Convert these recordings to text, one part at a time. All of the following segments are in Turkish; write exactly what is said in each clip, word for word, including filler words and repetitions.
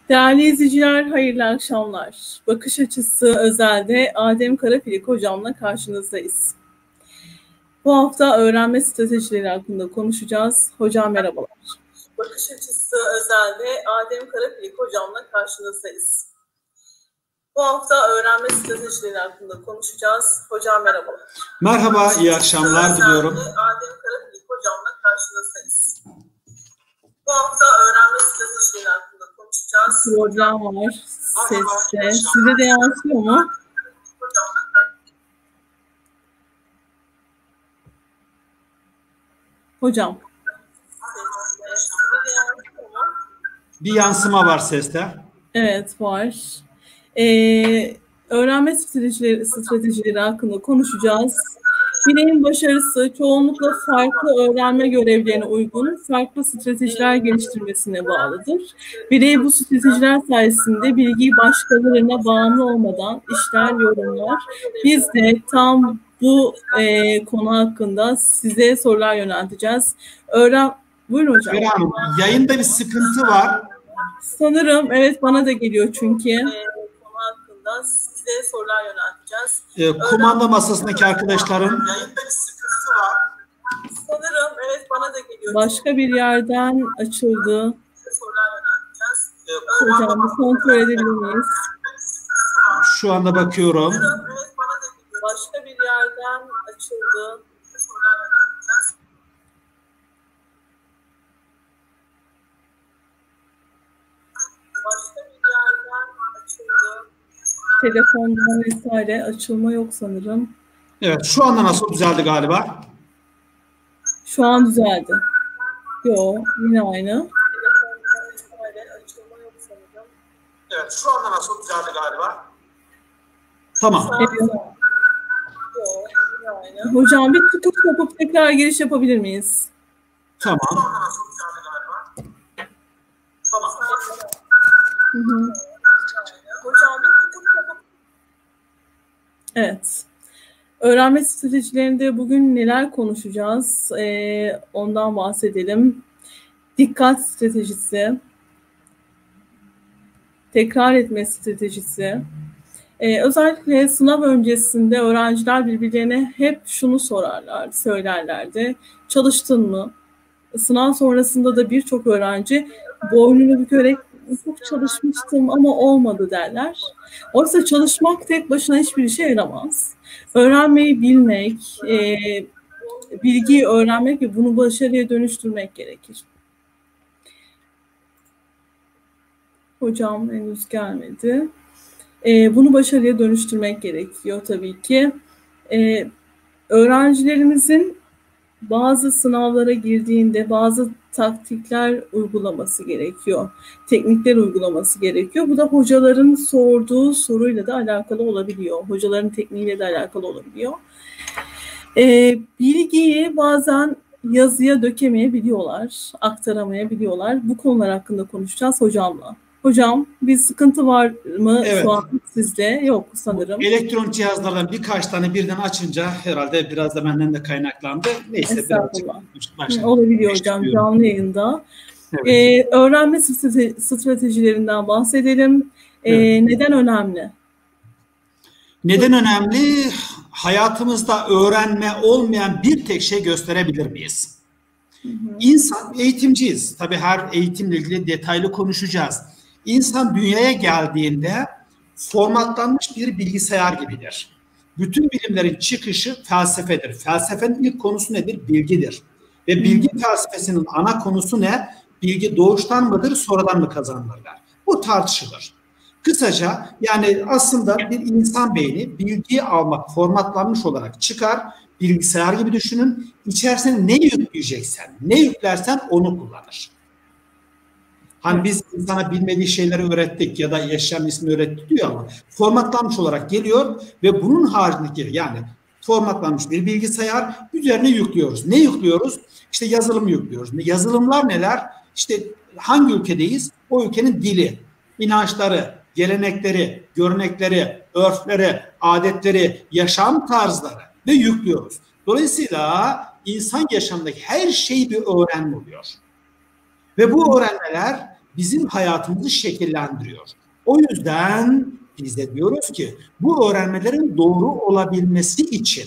Değerli izleyiciler, hayırlı akşamlar. Bakış Açısı Özel'de Adem Karafilik hocamla karşınızdayız. Bu hafta öğrenme stratejileri hakkında konuşacağız. Hocam merhabalar. Bakış Açısı Özel'de Adem Karafilik hocamla karşınızdayız. Bu hafta öğrenme stratejileri hakkında konuşacağız. Hocam merhabalar. Merhaba, iyi akşamlar diliyorum. Adem Karafilik hocamla karşınızdayız. Bu hafta öğrenme stratejileri hakkında konuşacağız. Program var seste. Size de yansıyor mu? Hocam. Bir yansıma var seste. Evet var. Ee, öğrenme stratejileri, stratejileri hakkında konuşacağız. Bireyin başarısı çoğunlukla farklı öğrenme görevlerine uygun farklı stratejiler geliştirmesine bağlıdır. Birey bu stratejiler sayesinde bilgiyi başkalarına bağımlı olmadan işler, yorumlar. Biz de tam bu e, konu hakkında size sorular yönelteceğiz. Öğren... Buyurun hocam. Hanım, yayında bir sıkıntı var. Sanırım evet bana da geliyor çünkü. E, konu hakkında size sorular yönelteceğiz. E, kumanda masasındaki arkadaşların yayında bir sıkıntı var. Sanırım evet bana da geliyor. Başka bir yerden açıldı. Sorular yönelteceğiz. E, hocam bir kontrol edebilir miyiz? Şu anda bakıyorum. Sanırım evet bana da geliyor. Başka bir yerden açıldı. Sorular yönelteceğiz. Başka bir yerden açıldı. Telefondan vesaire açılma yok sanırım. Evet, şu anda nasıl düzeldi galiba? Şu an düzeldi. Yok, yine aynı. Telefondan vesaire açılma yok sanırım. Evet, şu anda nasıl düzeldi galiba? Tamam. Evet. Yok, yine aynı. Hocam bir tutup yapıp tekrar giriş yapabilir miyiz? Tamam. Tamam. Hı hı. Hocam bir tutup yapıp... Evet. Öğrenme stratejilerinde bugün neler konuşacağız? Ee, ondan bahsedelim. Dikkat stratejisi, tekrar etme stratejisi. Ee, özellikle sınav öncesinde öğrenciler birbirlerine hep şunu sorarlar, söylerlerdi. Çalıştın mı? Sınav sonrasında da birçok öğrenci boynunu bükerek çok çalışmıştım ama olmadı derler. Oysa çalışmak tek başına hiçbir işe yaramaz. Öğrenmeyi bilmek, e, bilgiyi öğrenmek ve bunu başarıya dönüştürmek gerekir. Hocam henüz gelmedi. E, bunu başarıya dönüştürmek gerekiyor tabii ki. E, öğrencilerimizin bazı sınavlara girdiğinde bazı taktikler uygulaması gerekiyor. Teknikler uygulaması gerekiyor. Bu da hocaların sorduğu soruyla da alakalı olabiliyor. Hocaların tekniğiyle de alakalı olabiliyor. Ee, bilgiyi bazen yazıya dökemeyebiliyorlar, aktaramayabiliyorlar. Bu konular hakkında konuşacağız hocamla. Hocam bir sıkıntı var mı evet. Şu an sizde? Yok sanırım. Elektronik cihazlardan birkaç tane birden açınca herhalde biraz da benden de kaynaklandı. Neyse birazcık olabiliyor hocam canlı yayında. Evet. Ee, öğrenme stratejilerinden bahsedelim. Ee, evet. Neden önemli? Neden önemli? Hayatımızda öğrenme olmayan bir tek şey gösterebilir miyiz? Hı hı. İnsan, eğitimciyiz. Tabii her eğitimle ilgili detaylı konuşacağız. İnsan dünyaya geldiğinde formatlanmış bir bilgisayar gibidir. Bütün bilimlerin çıkışı felsefedir. Felsefenin ilk konusu nedir? Bilgidir. Ve bilgi felsefesinin ana konusu ne? Bilgi doğuştan mıdır, sonradan mı kazanılırlar? Bu tartışılır. Kısaca yani aslında bir insan beyni bilgiyi almak formatlanmış olarak çıkar. Bilgisayar gibi düşünün. İçerisine ne yükleyeceksen, ne yüklersen onu kullanır. Hani biz insana bilmediği şeyleri öğrettik ya da yaşam ismi öğrettik diyor ama formatlanmış olarak geliyor ve bunun haricindeki yani formatlanmış bir bilgisayar üzerine yüklüyoruz. Ne yüklüyoruz? İşte yazılım yüklüyoruz. Yazılımlar neler? İşte hangi ülkedeyiz? O ülkenin dili, inançları, gelenekleri, görenekleri, örfleri, adetleri, yaşam tarzları ve yüklüyoruz. Dolayısıyla insan yaşamındaki her şey bir öğrenme oluyor. Ve bu öğrenmeler bizim hayatımızı şekillendiriyor. O yüzden biz de diyoruz ki bu öğrenmelerin doğru olabilmesi için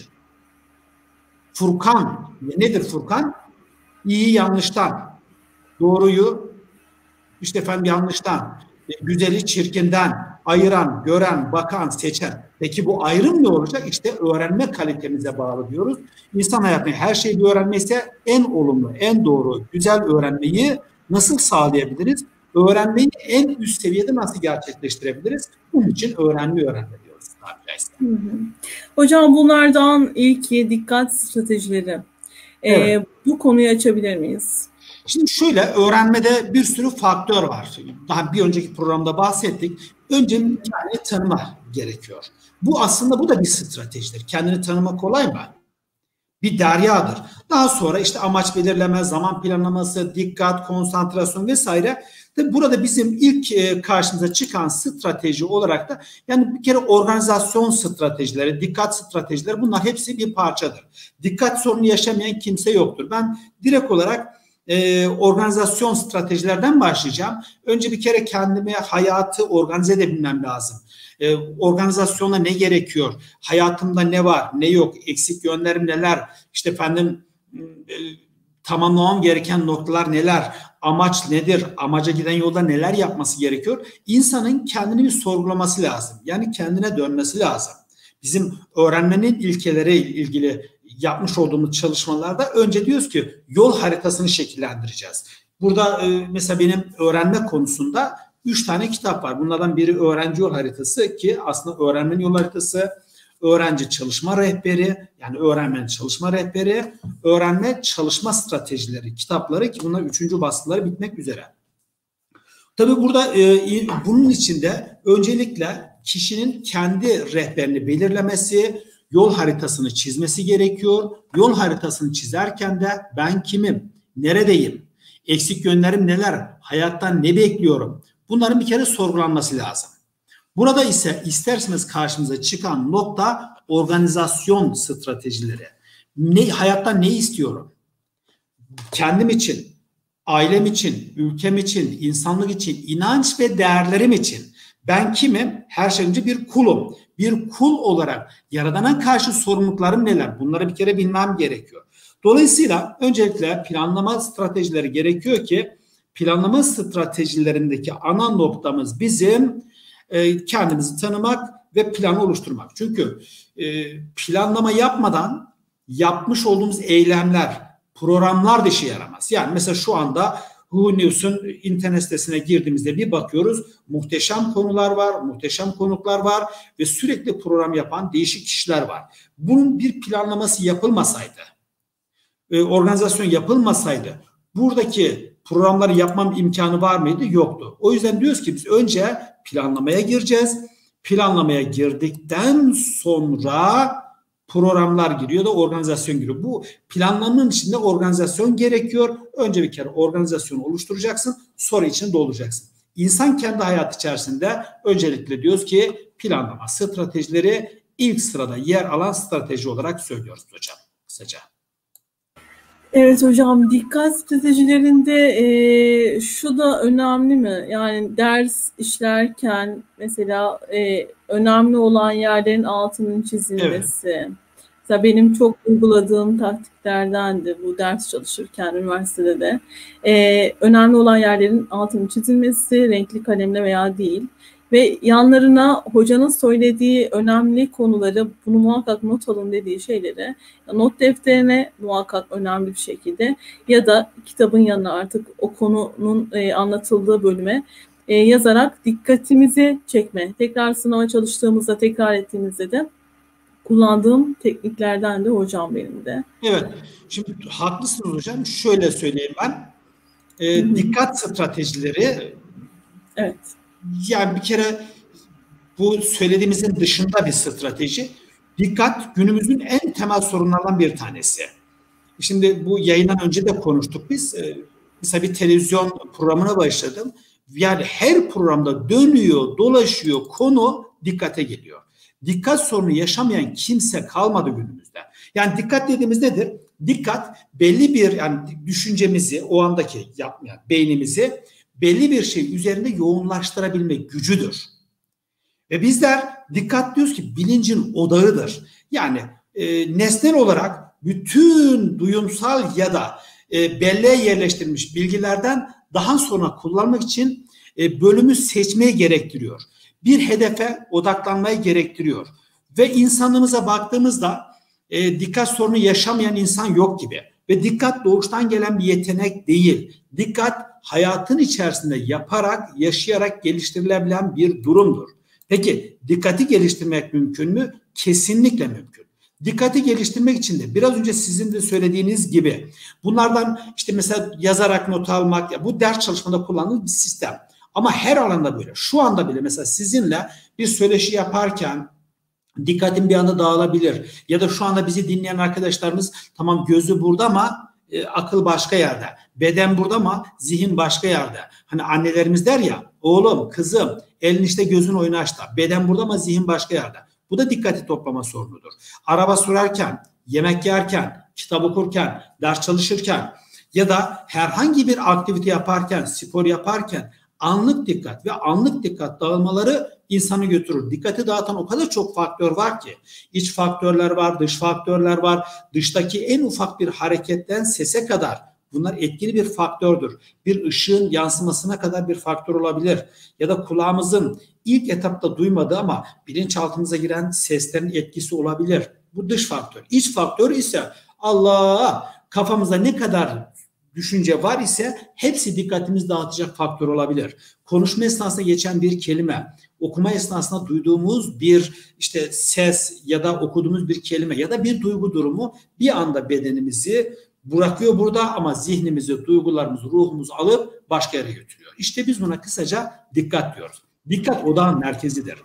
Furkan, nedir Furkan? İyi yanlıştan, doğruyu işte efendim yanlıştan, güzeli çirkinden ayıran, gören, bakan, seçen. Peki bu ayrım ne olacak? İşte öğrenme kalitemize bağlı diyoruz. İnsan hayatında her şeyi bir öğrenme ise en olumlu, en doğru, güzel öğrenmeyi nasıl sağlayabiliriz? Öğrenmeyi en üst seviyede nasıl gerçekleştirebiliriz? Bunun için öğrenme öğrenme diyoruz. Hı hı. Hocam bunlardan ilki dikkat stratejileri. Evet. Ee, bu konuyu açabilir miyiz? Şimdi şöyle, öğrenmede bir sürü faktör var. Daha bir önceki programda bahsettik. Önce kendini tanıma gerekiyor. Bu aslında bu da bir stratejidir. Kendini tanımak kolay mı? Bir deryadır. Daha sonra işte amaç belirleme, zaman planlaması, dikkat, konsantrasyon vesaire. Tabii burada bizim ilk karşımıza çıkan strateji olarak da yani bir kere organizasyon stratejileri, dikkat stratejileri bunlar hepsi bir parçadır. Dikkat sorunu yaşamayan kimse yoktur. Ben direkt olarak Ee, organizasyon stratejilerden başlayacağım. Önce bir kere kendime hayatı organize edebilmem lazım. Ee, organizasyona ne gerekiyor? Hayatımda ne var, ne yok? Eksik yönlerim neler? İşte efendim e, tamamlamam gereken noktalar neler? Amaç nedir? Amaca giden yolda neler yapması gerekiyor? İnsanın kendini bir sorgulaması lazım. Yani kendine dönmesi lazım. Bizim öğrenmenin ilkeleri ilgili yapmış olduğumuz çalışmalarda önce diyoruz ki yol haritasını şekillendireceğiz. Burada e, mesela benim öğrenme konusunda üç tane kitap var. Bunlardan biri öğrenci yol haritası ki aslında öğrenmenin yol haritası, öğrenci çalışma rehberi yani öğrenmenin çalışma rehberi, öğrenme çalışma stratejileri kitapları ki bunlar üçüncü baskıları bitmek üzere. Tabii burada e, bunun içinde öncelikle kişinin kendi rehberini belirlemesi, yol haritasını çizmesi gerekiyor. Yol haritasını çizerken de ben kimim, neredeyim, eksik yönlerim neler, hayattan ne bekliyorum? Bunların bir kere sorgulanması lazım. Burada ise isterseniz karşımıza çıkan nokta organizasyon stratejileri. Ne, hayattan ne istiyorum? Kendim için, ailem için, ülkem için, insanlık için, inanç ve değerlerim için. Ben kimim? Her şeyden önce bir kulum. Bir kul olarak Yaradan'a karşı sorumluluklarım neler? Bunları bir kere bilmem gerekiyor. Dolayısıyla öncelikle planlama stratejileri gerekiyor ki planlama stratejilerindeki ana noktamız bizim e, kendimizi tanımak ve plan oluşturmak. Çünkü e, planlama yapmadan yapmış olduğumuz eylemler, programlar da işe yaramaz. Yani mesela şu anda Who News'un internet sitesine girdiğimizde bir bakıyoruz. Muhteşem konular var, muhteşem konuklar var ve sürekli program yapan değişik kişiler var. Bunun bir planlaması yapılmasaydı, organizasyon yapılmasaydı buradaki programları yapmam imkanı var mıydı? Yoktu. O yüzden diyoruz ki biz önce planlamaya gireceğiz. Planlamaya girdikten sonra programlar giriyor da organizasyon giriyor. Bu planlamanın içinde organizasyon gerekiyor. Önce bir kere organizasyonu oluşturacaksın, sonra içini dolduracaksın. İnsan kendi hayat içerisinde öncelikle diyoruz ki planlama stratejileri ilk sırada yer alan strateji olarak söylüyoruz hocam kısaca. Evet hocam, dikkat stratejilerinde e, şu da önemli mi? Yani ders işlerken mesela e, önemli olan yerlerin altının çizilmesi. Evet. Mesela benim çok uyguladığım taktiklerdendi bu ders çalışırken üniversitede de. E, önemli olan yerlerin altının çizilmesi, renkli kalemle veya değil. Ve yanlarına hocanın söylediği önemli konuları, bunu muhakkak not alın dediği şeyleri not defterine muhakkak önemli bir şekilde ya da kitabın yanına artık o konunun e, anlatıldığı bölüme e, yazarak dikkatimizi çekme. Tekrar sınava çalıştığımızda, tekrar ettiğimizde de kullandığım tekniklerden de hocam benim de. Evet, şimdi haklısınız hocam. Şöyle söyleyeyim ben. E, dikkat stratejileri... Evet. Yani bir kere bu söylediğimizin dışında bir strateji. Dikkat günümüzün en temel sorunlarından bir tanesi. Şimdi bu yayından önce de konuştuk biz. Mesela bir televizyon programına başladım. Yani her programda dönüyor, dolaşıyor konu dikkate geliyor. Dikkat sorunu yaşamayan kimse kalmadı günümüzde. Yani dikkat dediğimiz nedir? Dikkat belli bir yani düşüncemizi o andaki yapmayan beynimizi belli bir şey üzerinde yoğunlaştırabilme gücüdür. Ve bizler dikkat diyoruz ki bilincin odağıdır. Yani e, nesnel olarak bütün duyumsal ya da e, belleğe yerleştirilmiş bilgilerden daha sonra kullanmak için e, bölümü seçmeyi gerektiriyor. Bir hedefe odaklanmayı gerektiriyor. Ve insanlığımıza baktığımızda e, dikkat sorunu yaşamayan insan yok gibi. Ve dikkat doğuştan gelen bir yetenek değil. Dikkat hayatın içerisinde yaparak, yaşayarak geliştirilebilen bir durumdur. Peki dikkati geliştirmek mümkün mü? Kesinlikle mümkün. Dikkati geliştirmek için de biraz önce sizin de söylediğiniz gibi bunlardan işte mesela yazarak not almak, ya bu ders çalışmada kullanılan bir sistem. Ama her alanda böyle. Şu anda bile mesela sizinle bir söyleşi yaparken dikkatim bir anda dağılabilir. Ya da şu anda bizi dinleyen arkadaşlarımız tamam gözü burada ama e, akıl başka yerde. Beden burada ama zihin başka yerde. Hani annelerimiz der ya oğlum, kızım elin işte gözün oynaşta. Beden burada ama zihin başka yerde. Bu da dikkati toplama sorunudur. Araba sürerken, yemek yerken, kitap okurken, ders çalışırken ya da herhangi bir aktivite yaparken, spor yaparken anlık dikkat ve anlık dikkat dağılmaları insanı götürür. Dikkati dağıtan o kadar çok faktör var ki. İç faktörler var, dış faktörler var. Dıştaki en ufak bir hareketten sese kadar bunlar etkili bir faktördür. Bir ışığın yansımasına kadar bir faktör olabilir. Ya da kulağımızın ilk etapta duymadığı ama bilinçaltımıza giren seslerin etkisi olabilir. Bu dış faktör. İç faktör ise Allah, kafamızda ne kadar düşünce var ise hepsi dikkatimizi dağıtacak faktör olabilir. Konuşma esnasında geçen bir kelime, okuma esnasında duyduğumuz bir işte ses ya da okuduğumuz bir kelime ya da bir duygu durumu bir anda bedenimizi bırakıyor burada ama zihnimizi, duygularımızı, ruhumuzu alıp başka yere götürüyor. İşte biz buna kısaca dikkat diyoruz. Dikkat odağın merkezidir.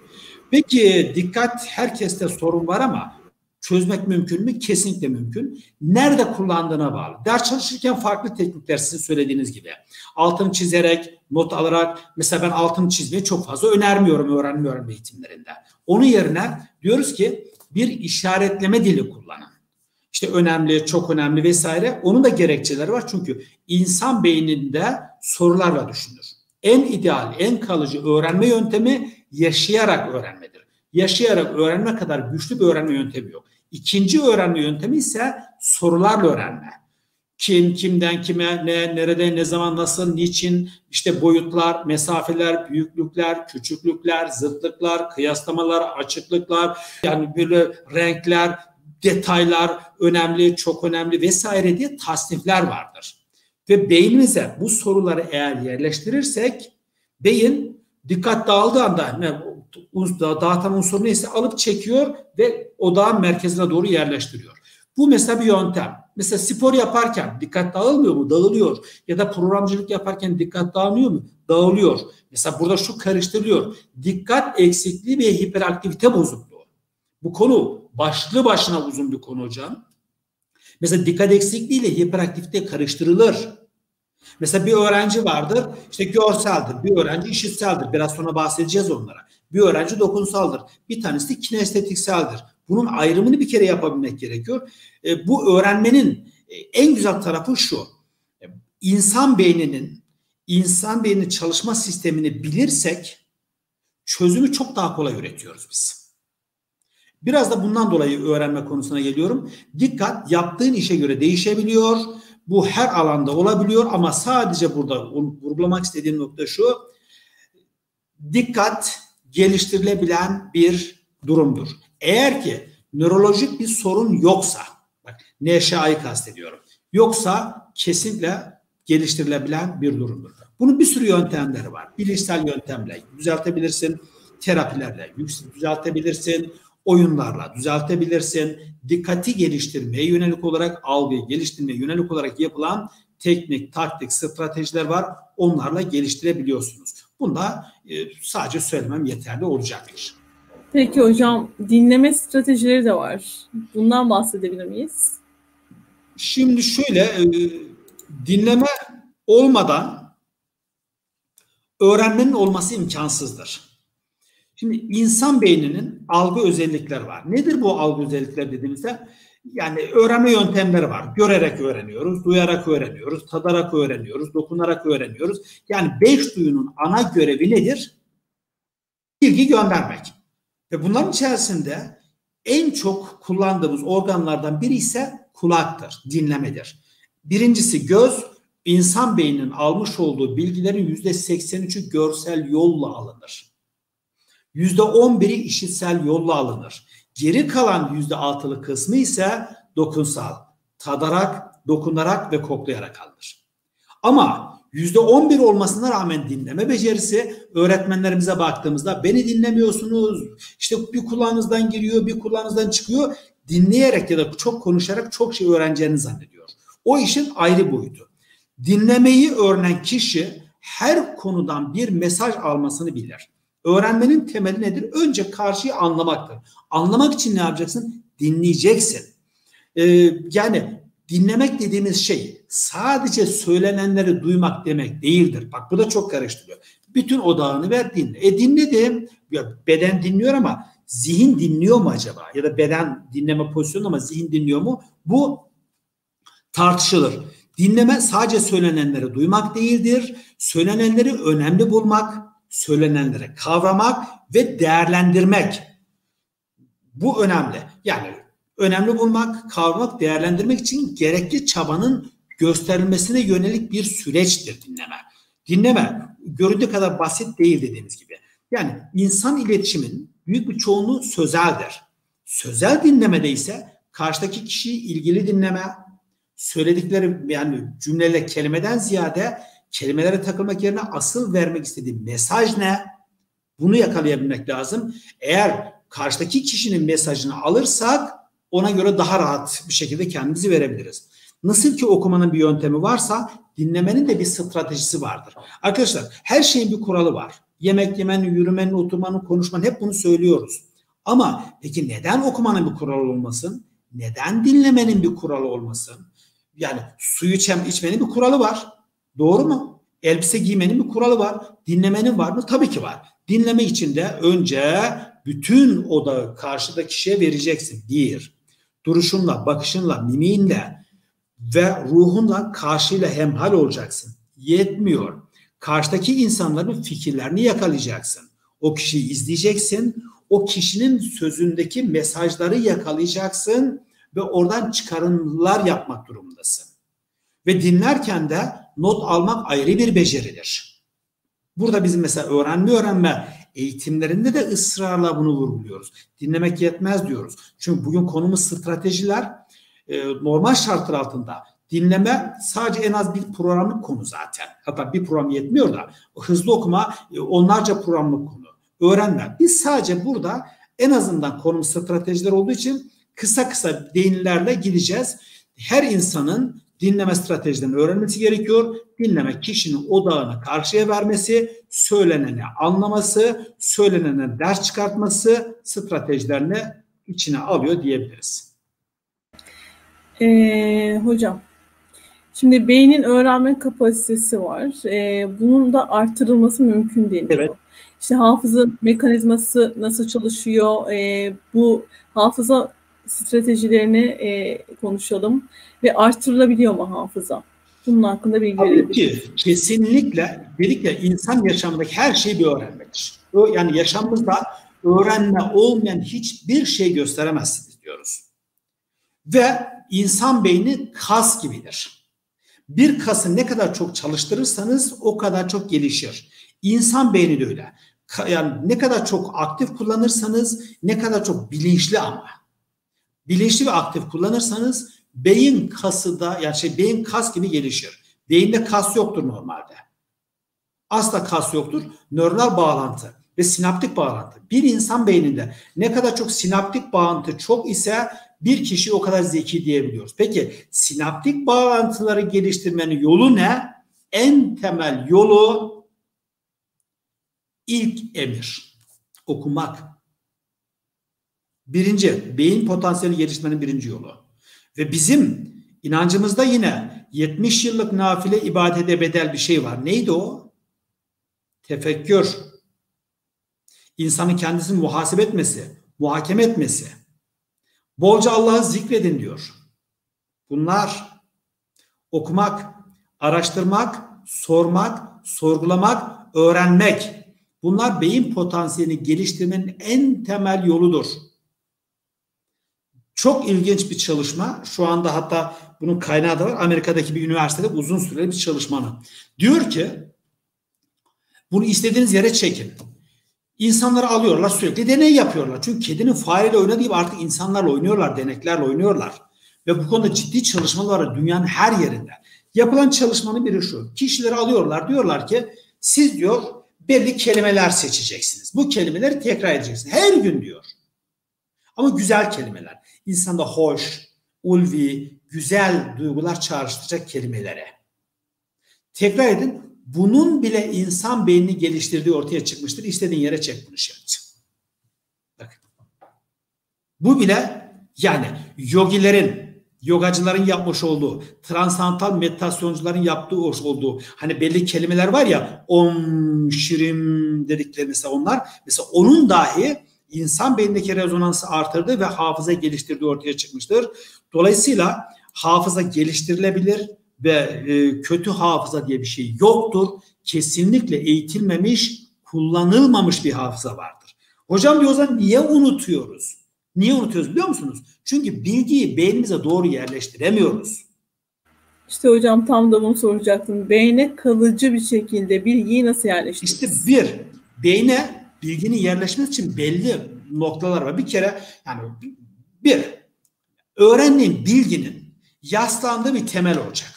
Peki dikkat, herkeste sorun var ama çözmek mümkün mü? Kesinlikle mümkün. Nerede kullandığına bağlı. Ders çalışırken farklı teknikler sizin söylediğiniz gibi. Altını çizerek, not alarak, mesela ben altını çizmeyi çok fazla önermiyorum öğrenme öğrenme eğitimlerinde. Onun yerine diyoruz ki bir işaretleme dili kullanın. İşte önemli, çok önemli vesaire. Onun da gerekçeleri var çünkü insan beyninde sorularla düşünür. En ideal, en kalıcı öğrenme yöntemi yaşayarak öğrenmedir. Yaşayarak öğrenme kadar güçlü bir öğrenme yöntemi yok. İkinci öğrenme yöntemi ise sorularla öğrenme. Kim, kimden kime, ne, nerede, ne zaman, nasıl, niçin, işte boyutlar, mesafeler, büyüklükler, küçüklükler, zıtlıklar, kıyaslamalar, açıklıklar, yani böyle renkler, detaylar, önemli, çok önemli vesaire diye tasnifler vardır. Ve beynimize bu soruları eğer yerleştirirsek beyin dikkat dağıldığı anda ne, dağıtan unsur neyse alıp çekiyor ve odağın merkezine doğru yerleştiriyor. Bu mesela bir yöntem. Mesela spor yaparken dikkat dağılmıyor mu? Dağılıyor. Ya da programcılık yaparken dikkat dağılmıyor mu? Dağılıyor. Mesela burada şu karıştırılıyor. Dikkat eksikliği ve hiperaktivite bozukluğu. Bu konu başlı başına uzun bir konu hocam. Mesela dikkat eksikliği ile hiperaktivite karıştırılır. Mesela bir öğrenci vardır, işte görseldir, bir öğrenci işitseldir. Biraz sonra bahsedeceğiz onlara. Bir öğrenci dokunsaldır, bir tanesi de kinestetikseldir. Bunun ayrımını bir kere yapabilmek gerekiyor. E, bu öğrenmenin en güzel tarafı şu. E, insan beyninin, insan beyninin çalışma sistemini bilirsek çözümü çok daha kolay üretiyoruz biz. Biraz da bundan dolayı öğrenme konusuna geliyorum. Dikkat yaptığın işe göre değişebiliyor. Bu her alanda olabiliyor ama sadece burada vurgulamak istediğim nokta şu. Dikkat geliştirilebilen bir durumdur. Eğer ki nörolojik bir sorun yoksa, bak N Ş A'yı kastediyorum. Yoksa kesinlikle geliştirilebilen bir durumdur. Bunun bir sürü yöntemleri var. Bilişsel yöntemle düzeltebilirsin, terapilerle düzeltebilirsin, oyunlarla düzeltebilirsin. Dikkati geliştirmeye yönelik olarak, algıyı geliştirmeye yönelik olarak yapılan teknik, taktik, stratejiler var. Onlarla geliştirebiliyorsunuz. Bunda e, sadece söylemem yeterli olacaktır. Peki hocam, dinleme stratejileri de var. Bundan bahsedebilir miyiz? Şimdi şöyle, e, dinleme olmadan öğrenmenin olması imkansızdır. Şimdi insan beyninin algı özellikleri var. Nedir bu algı özellikleri dediğimizde? Yani öğrenme yöntemleri var. Görerek öğreniyoruz, duyarak öğreniyoruz, tadarak öğreniyoruz, dokunarak öğreniyoruz. Yani beş duyunun ana görevi nedir? Bilgi göndermek. Ve bunların içerisinde en çok kullandığımız organlardan biri ise kulaktır, dinlemedir. Birincisi göz, insan beyninin almış olduğu bilgilerin yüzde seksen üçü görsel yolla alınır. yüzde on biri işitsel yolla alınır. Geri kalan yüzde altılı kısmı ise dokunsal, tadarak, dokunarak ve koklayarak alınır. Ama yüzde on bir olmasına rağmen dinleme becerisi, öğretmenlerimize baktığımızda beni dinlemiyorsunuz, işte bir kulağınızdan giriyor, bir kulağınızdan çıkıyor, dinleyerek ya da çok konuşarak çok şey öğreneceğini zannediyor. O işin ayrı boyutu. Dinlemeyi öğrenen kişi her konudan bir mesaj almasını bilir. Öğrenmenin temeli nedir? Önce karşıyı anlamaktır. Anlamak için ne yapacaksın? Dinleyeceksin. Ee, yani dinlemek dediğimiz şey sadece söylenenleri duymak demek değildir. Bak bu da çok karıştırıyor. Bütün odağını ver dinle. E dinledim. Ya beden dinliyor ama zihin dinliyor mu acaba? Ya da beden dinleme pozisyonu ama zihin dinliyor mu? Bu tartışılır. Dinleme sadece söylenenleri duymak değildir. Söylenenleri önemli bulmak, söylenenleri kavramak ve değerlendirmek. Bu önemli. Yani önemli bulmak, kavramak, değerlendirmek için gerekli çabanın gösterilmesine yönelik bir süreçtir dinleme. Dinleme göründüğü kadar basit değil dediğimiz gibi. Yani insan iletişimin büyük bir çoğunluğu sözeldir. Sözel dinlemede ise karşıdaki kişiyi ilgili dinleme, söyledikleri yani cümleyle kelimeden ziyade kelimelere takılmak yerine asıl vermek istediği mesaj ne? Bunu yakalayabilmek lazım. Eğer karşıdaki kişinin mesajını alırsak ona göre daha rahat bir şekilde kendimizi verebiliriz. Nasıl ki okumanın bir yöntemi varsa dinlemenin de bir stratejisi vardır. Arkadaşlar her şeyin bir kuralı var. Yemek yemenin, yürümenin, oturmanın, konuşmanın hep bunu söylüyoruz. Ama peki neden okumanın bir kuralı olmasın? Neden dinlemenin bir kuralı olmasın? Yani suyu içem, içmenin bir kuralı var. Doğru mu? Elbise giymenin bir kuralı var. Dinlemenin var mı? Tabii ki var. Dinleme için de önce bütün odağı karşıdaki kişiye vereceksin. Bir, duruşunla, bakışınla, mimiğinle ve ruhunla karşıyla hemhal olacaksın. Yetmiyor. Karşıdaki insanların fikirlerini yakalayacaksın. O kişiyi izleyeceksin. O kişinin sözündeki mesajları yakalayacaksın ve oradan çıkarımlar yapmak durumundasın. Ve dinlerken de not almak ayrı bir beceridir. Burada bizim mesela öğrenme öğrenme eğitimlerinde de ısrarla bunu vurguluyoruz. Dinlemek yetmez diyoruz. Çünkü bugün konumuz stratejiler. Ee, normal şartlar altında dinleme sadece en az bir programlık konu zaten. Hatta bir program yetmiyor da hızlı okuma onlarca programlık konu. Öğrenme. Biz sadece burada en azından konumuz stratejiler olduğu için kısa kısa değinlerle gideceğiz. Her insanın dinleme stratejilerini öğrenmesi gerekiyor. Dinlemek kişinin odağını karşıya vermesi, söyleneni anlaması, söylenene ders çıkartması stratejilerini içine alıyor diyebiliriz. Ee, hocam, şimdi beynin öğrenme kapasitesi var. Ee, bunun da artırılması mümkün değil. Evet. İşte hafıza mekanizması nasıl çalışıyor? Ee, bu hafıza stratejilerini e, konuşalım ve artırılabiliyor mu hafıza? Bunun hakkında bilgi verelim. Tabii ki kesinlikle birlikte insan yaşamındaki her şey bir öğrenmedir. Yani yaşamımızda öğrenme olmayan hiçbir şey gösteremezsiniz diyoruz. Ve insan beyni kas gibidir. Bir kası ne kadar çok çalıştırırsanız o kadar çok gelişir. İnsan beyni de öyle. Yani ne kadar çok aktif kullanırsanız ne kadar çok bilinçli ama. Bilinçli ve aktif kullanırsanız beyin kası da yani şey beyin kas gibi gelişir. Beyinde kas yoktur normalde. Asla kas yoktur. Nöronal bağlantı ve sinaptik bağlantı. Bir insan beyninde ne kadar çok sinaptik bağlantı çok ise bir kişi o kadar zeki diyebiliyoruz. Peki sinaptik bağlantıları geliştirmenin yolu ne? En temel yolu ilk emir. Okumak. Birinci, beyin potansiyeli geliştirmenin birinci yolu. Ve bizim inancımızda yine yetmiş yıllık nafile ibadete bedel bir şey var. Neydi o? Tefekkür. İnsanın kendisini muhasebe etmesi, muhakeme etmesi. Bolca Allah'ı zikredin diyor. Bunlar okumak, araştırmak, sormak, sorgulamak, öğrenmek. Bunlar beyin potansiyelini geliştirmenin en temel yoludur. Çok ilginç bir çalışma. Şu anda hatta bunun kaynağı da var. Amerika'daki bir üniversitede uzun süreli bir çalışmanın. Diyor ki bunu istediğiniz yere çekin. İnsanları alıyorlar, sürekli deney yapıyorlar. Çünkü kedinin fareyle oynadığı gibi artık insanlarla oynuyorlar, deneklerle oynuyorlar. Ve bu konuda ciddi çalışmalar var dünyanın her yerinde. Yapılan çalışmanın biri şu. Kişileri alıyorlar, diyorlar ki siz diyor belli kelimeler seçeceksiniz. Bu kelimeleri tekrar edeceksiniz. Her gün diyor. Ama güzel kelimeler. İnsanda hoş, ulvi, güzel duygular çağrıştıracak kelimelere. Tekrar edin. Bunun bile insan beynini geliştirdiği ortaya çıkmıştır. İstediğin yere çek bunu şimdi. Bakın. Bu bile yani yogilerin, yogacıların yapmış olduğu, transantal meditasyoncuların yaptığı olduğu hani belli kelimeler var ya om, şirim dedikleri mesela onlar. Mesela onun dahi insan beynindeki rezonansı artırdığı ve hafıza geliştirdiği ortaya çıkmıştır. Dolayısıyla hafıza geliştirilebilir ve e, kötü hafıza diye bir şey yoktur. Kesinlikle eğitilmemiş, kullanılmamış bir hafıza vardır. Hocam diyor o zaman niye unutuyoruz? Niye unutuyoruz biliyor musunuz? Çünkü bilgiyi beynimize doğru yerleştiremiyoruz. İşte hocam tam da bunu soracaktım. Beyne kalıcı bir şekilde bilgiyi nasıl yerleştiririz? İşte bir, beyne bilginin yerleşmesi için belli noktalar var. Bir kere yani bir, öğrendiğin bilginin yaslandığı bir temel olacak.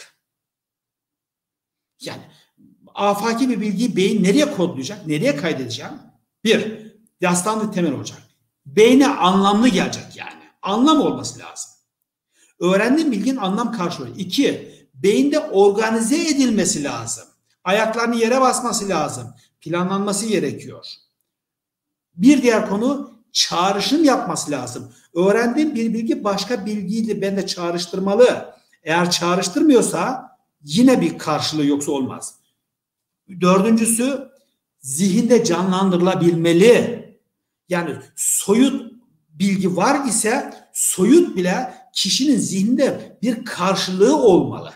Yani afaki bir bilgiyi beyin nereye kodlayacak, nereye kaydedeceğim? Bir, yaslandığı temel olacak. Beyne anlamlı gelecek yani. Anlam olması lazım. Öğrendiğin bilginin anlam karşılığı. İki, beyinde organize edilmesi lazım. Ayaklarını yere basması lazım. Planlanması gerekiyor. Bir diğer konu çağrışım yapması lazım. Öğrendiğim bir bilgi başka bilgiyle ben de çağrıştırmalı. Eğer çağrıştırmıyorsa yine bir karşılığı yoksa olmaz. Dördüncüsü zihinde canlandırılabilmeli. Yani soyut bilgi var ise soyut bile kişinin zihninde bir karşılığı olmalı.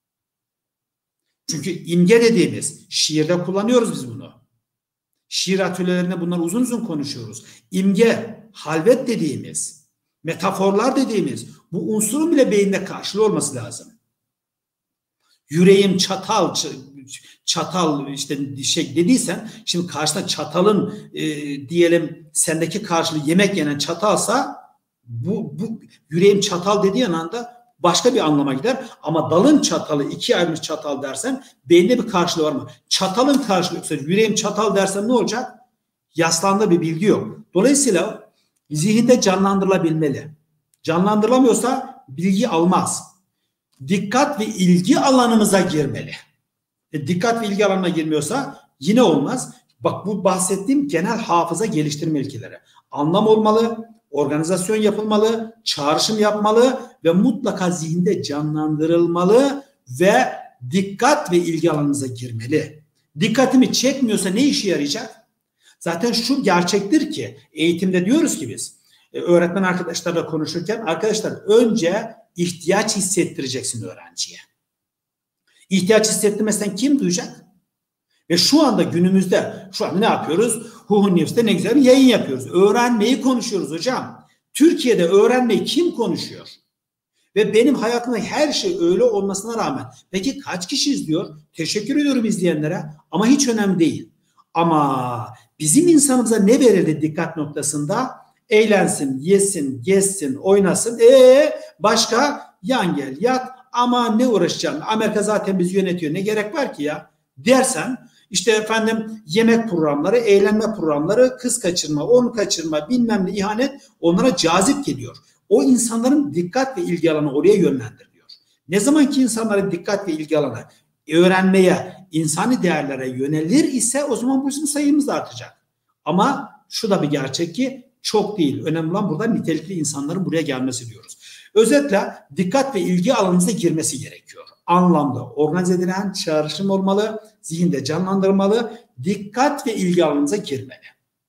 Çünkü imge dediğimiz şiirde kullanıyoruz biz bunu. Şiir atölyelerinde bunları uzun uzun konuşuyoruz. İmge, halvet dediğimiz, metaforlar dediğimiz bu unsurun bile beyinde karşılığı olması lazım. Yüreğim çatal, çatal işte şey dediysen şimdi karşısında çatalın e, diyelim sendeki karşılığı yemek yenen çatalsa bu, bu yüreğim çatal dediği anda başka bir anlama gider. Ama dalın çatalı ikiye ayrılmış çatal dersen beyinde bir karşılığı var mı? Çatalın karşılığı yoksa yüreğim çatal dersen ne olacak? Yaslandığı bir bilgi yok. Dolayısıyla zihinde canlandırılabilmeli. Canlandırılamıyorsa bilgi almaz. Dikkat ve ilgi alanımıza girmeli. E, dikkat ve ilgi alanına girmiyorsa yine olmaz. Bak bu bahsettiğim genel hafıza geliştirme ilkeleri. Anlam olmalı, organizasyon yapılmalı, çağrışım yapmalı ve mutlaka zihinde canlandırılmalı ve dikkat ve ilgi alanınıza girmeli. Dikkatimi çekmiyorsa ne işe yarayacak? Zaten şu gerçektir ki eğitimde diyoruz ki biz e, öğretmen arkadaşlarla konuşurken arkadaşlar önce ihtiyaç hissettireceksin öğrenciye. İhtiyaç hissettirmezsen kim duyacak? Ve şu anda günümüzde şu an ne yapıyoruz? Huhu News'te ne güzel bir yayın yapıyoruz. Öğrenmeyi konuşuyoruz hocam. Türkiye'de öğrenmeyi kim konuşuyor? Ve benim hayatımda her şey öyle olmasına rağmen peki kaç kişi izliyor? Teşekkür ediyorum izleyenlere ama hiç önemli değil. Ama bizim insanımıza ne verildi dikkat noktasında? Eğlensin, yesin, gezsin, oynasın. Ee başka yan gel, yat. Ama ne uğraşacaksın? Amerika zaten bizi yönetiyor. Ne gerek var ki ya? Dersen işte efendim yemek programları, eğlenme programları, kız kaçırma, onu kaçırma, bilmem ne ihanet onlara cazip geliyor. O insanların dikkat ve ilgi alanı oraya yönlendiriliyor. Ne zaman ki insanların dikkat ve ilgi alanı öğrenmeye, insani değerlere yönelir ise o zaman bizim sayımız da artacak. Ama şu da bir gerçek ki çok değil. Önemli olan burada nitelikli insanların buraya gelmesi diyoruz. Özetle dikkat ve ilgi alanınıza girmesi gerekiyor. Anlamda organize edilen çağrışım olmalı, zihinde canlandırmalı, dikkat ve ilgi alanınıza girmeli.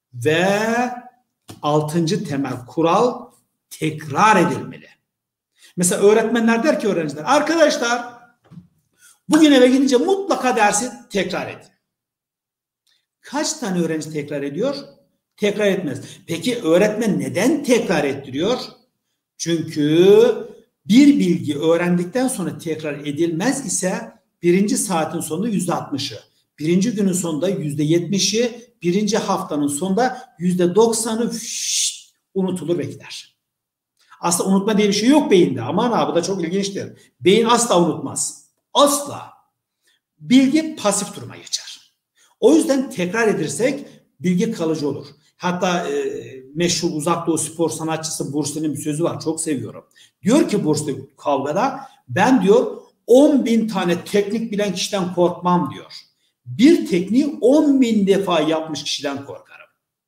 Ve altıncı temel kural tekrar edilmeli. Mesela öğretmenler der ki öğrenciler, arkadaşlar bugün eve gidince mutlaka dersi tekrar edin. Kaç tane öğrenci tekrar ediyor? Tekrar etmez. Peki öğretmen neden tekrar ettiriyor? Çünkü bir bilgi öğrendikten sonra tekrar edilmez ise birinci saatin sonunda yüzde altmışı, birinci günün sonunda yüzde yetmişi, birinci haftanın sonunda yüzde doksanı unutulur ve gider. Aslında unutma diye bir şey yok beyinde. Aman abi, bu da çok ilginçtir. Beyin asla unutmaz. Asla. Bilgi pasif duruma geçer. O yüzden tekrar edirsek bilgi kalıcı olur. Hatta e, meşhur Uzak Doğu spor sanatçısı Bursi'nin bir sözü var. Çok seviyorum. Diyor ki Bursi kavgada, ben diyor on bin tane teknik bilen kişiden korkmam diyor. Bir tekniği on bin defa yapmış kişiden korkarım.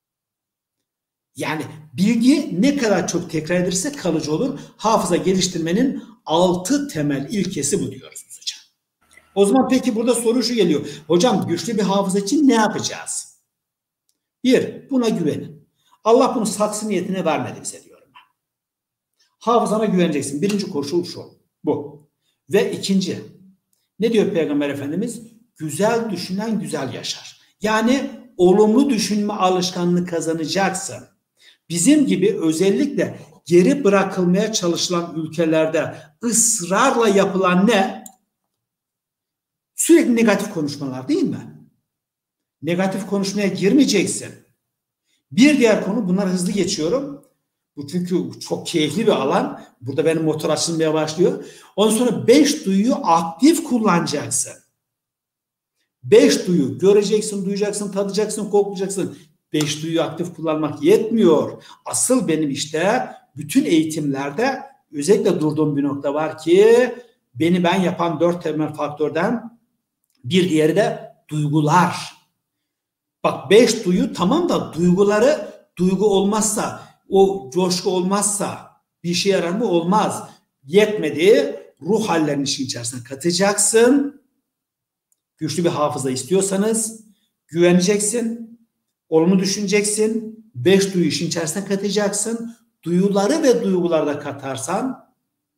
Yani bilgi ne kadar çok tekrar edilirse kalıcı olur. Hafıza geliştirmenin altı temel ilkesi bu diyoruz biz hocam. O zaman peki burada soru şu geliyor. Hocam güçlü bir hafıza için ne yapacağız? Bir, buna güvenin. Allah bunu saksı niyetine vermedi bize diyorum ben. Hafızana güveneceksin. Birinci koşul şu. Bu. Ve ikinci, ne diyor Peygamber Efendimiz? Güzel düşünen güzel yaşar. Yani olumlu düşünme alışkanlığı kazanacaksın. Bizim gibi özellikle geri bırakılmaya çalışılan ülkelerde ısrarla yapılan ne? Sürekli negatif konuşmalar değil mi? Negatif konuşmaya girmeyeceksin. Bir diğer konu, bunlar hızlı geçiyorum. Bu çünkü çok keyifli bir alan. Burada benim motor açılmaya başlıyor. Ondan sonra beş duyuyu aktif kullanacaksın. Beş duyu göreceksin, duyacaksın, tadacaksın, koklayacaksın. Beş duyuyu aktif kullanmak yetmiyor. Asıl benim işte bütün eğitimlerde özellikle durduğum bir nokta var ki beni ben yapan dört temel faktörden bir diğeri de duygular. Bak, beş duyu tamam da duyguları, duygu olmazsa, o coşku olmazsa bir şey yarar mı? Olmaz. Yetmedi. Ruh hallerini işin içerisine katacaksın. Güçlü bir hafıza istiyorsanız güveneceksin. Olumlu düşüneceksin. Beş duyu işin içerisine katacaksın. Duyuları ve duyguları da katarsan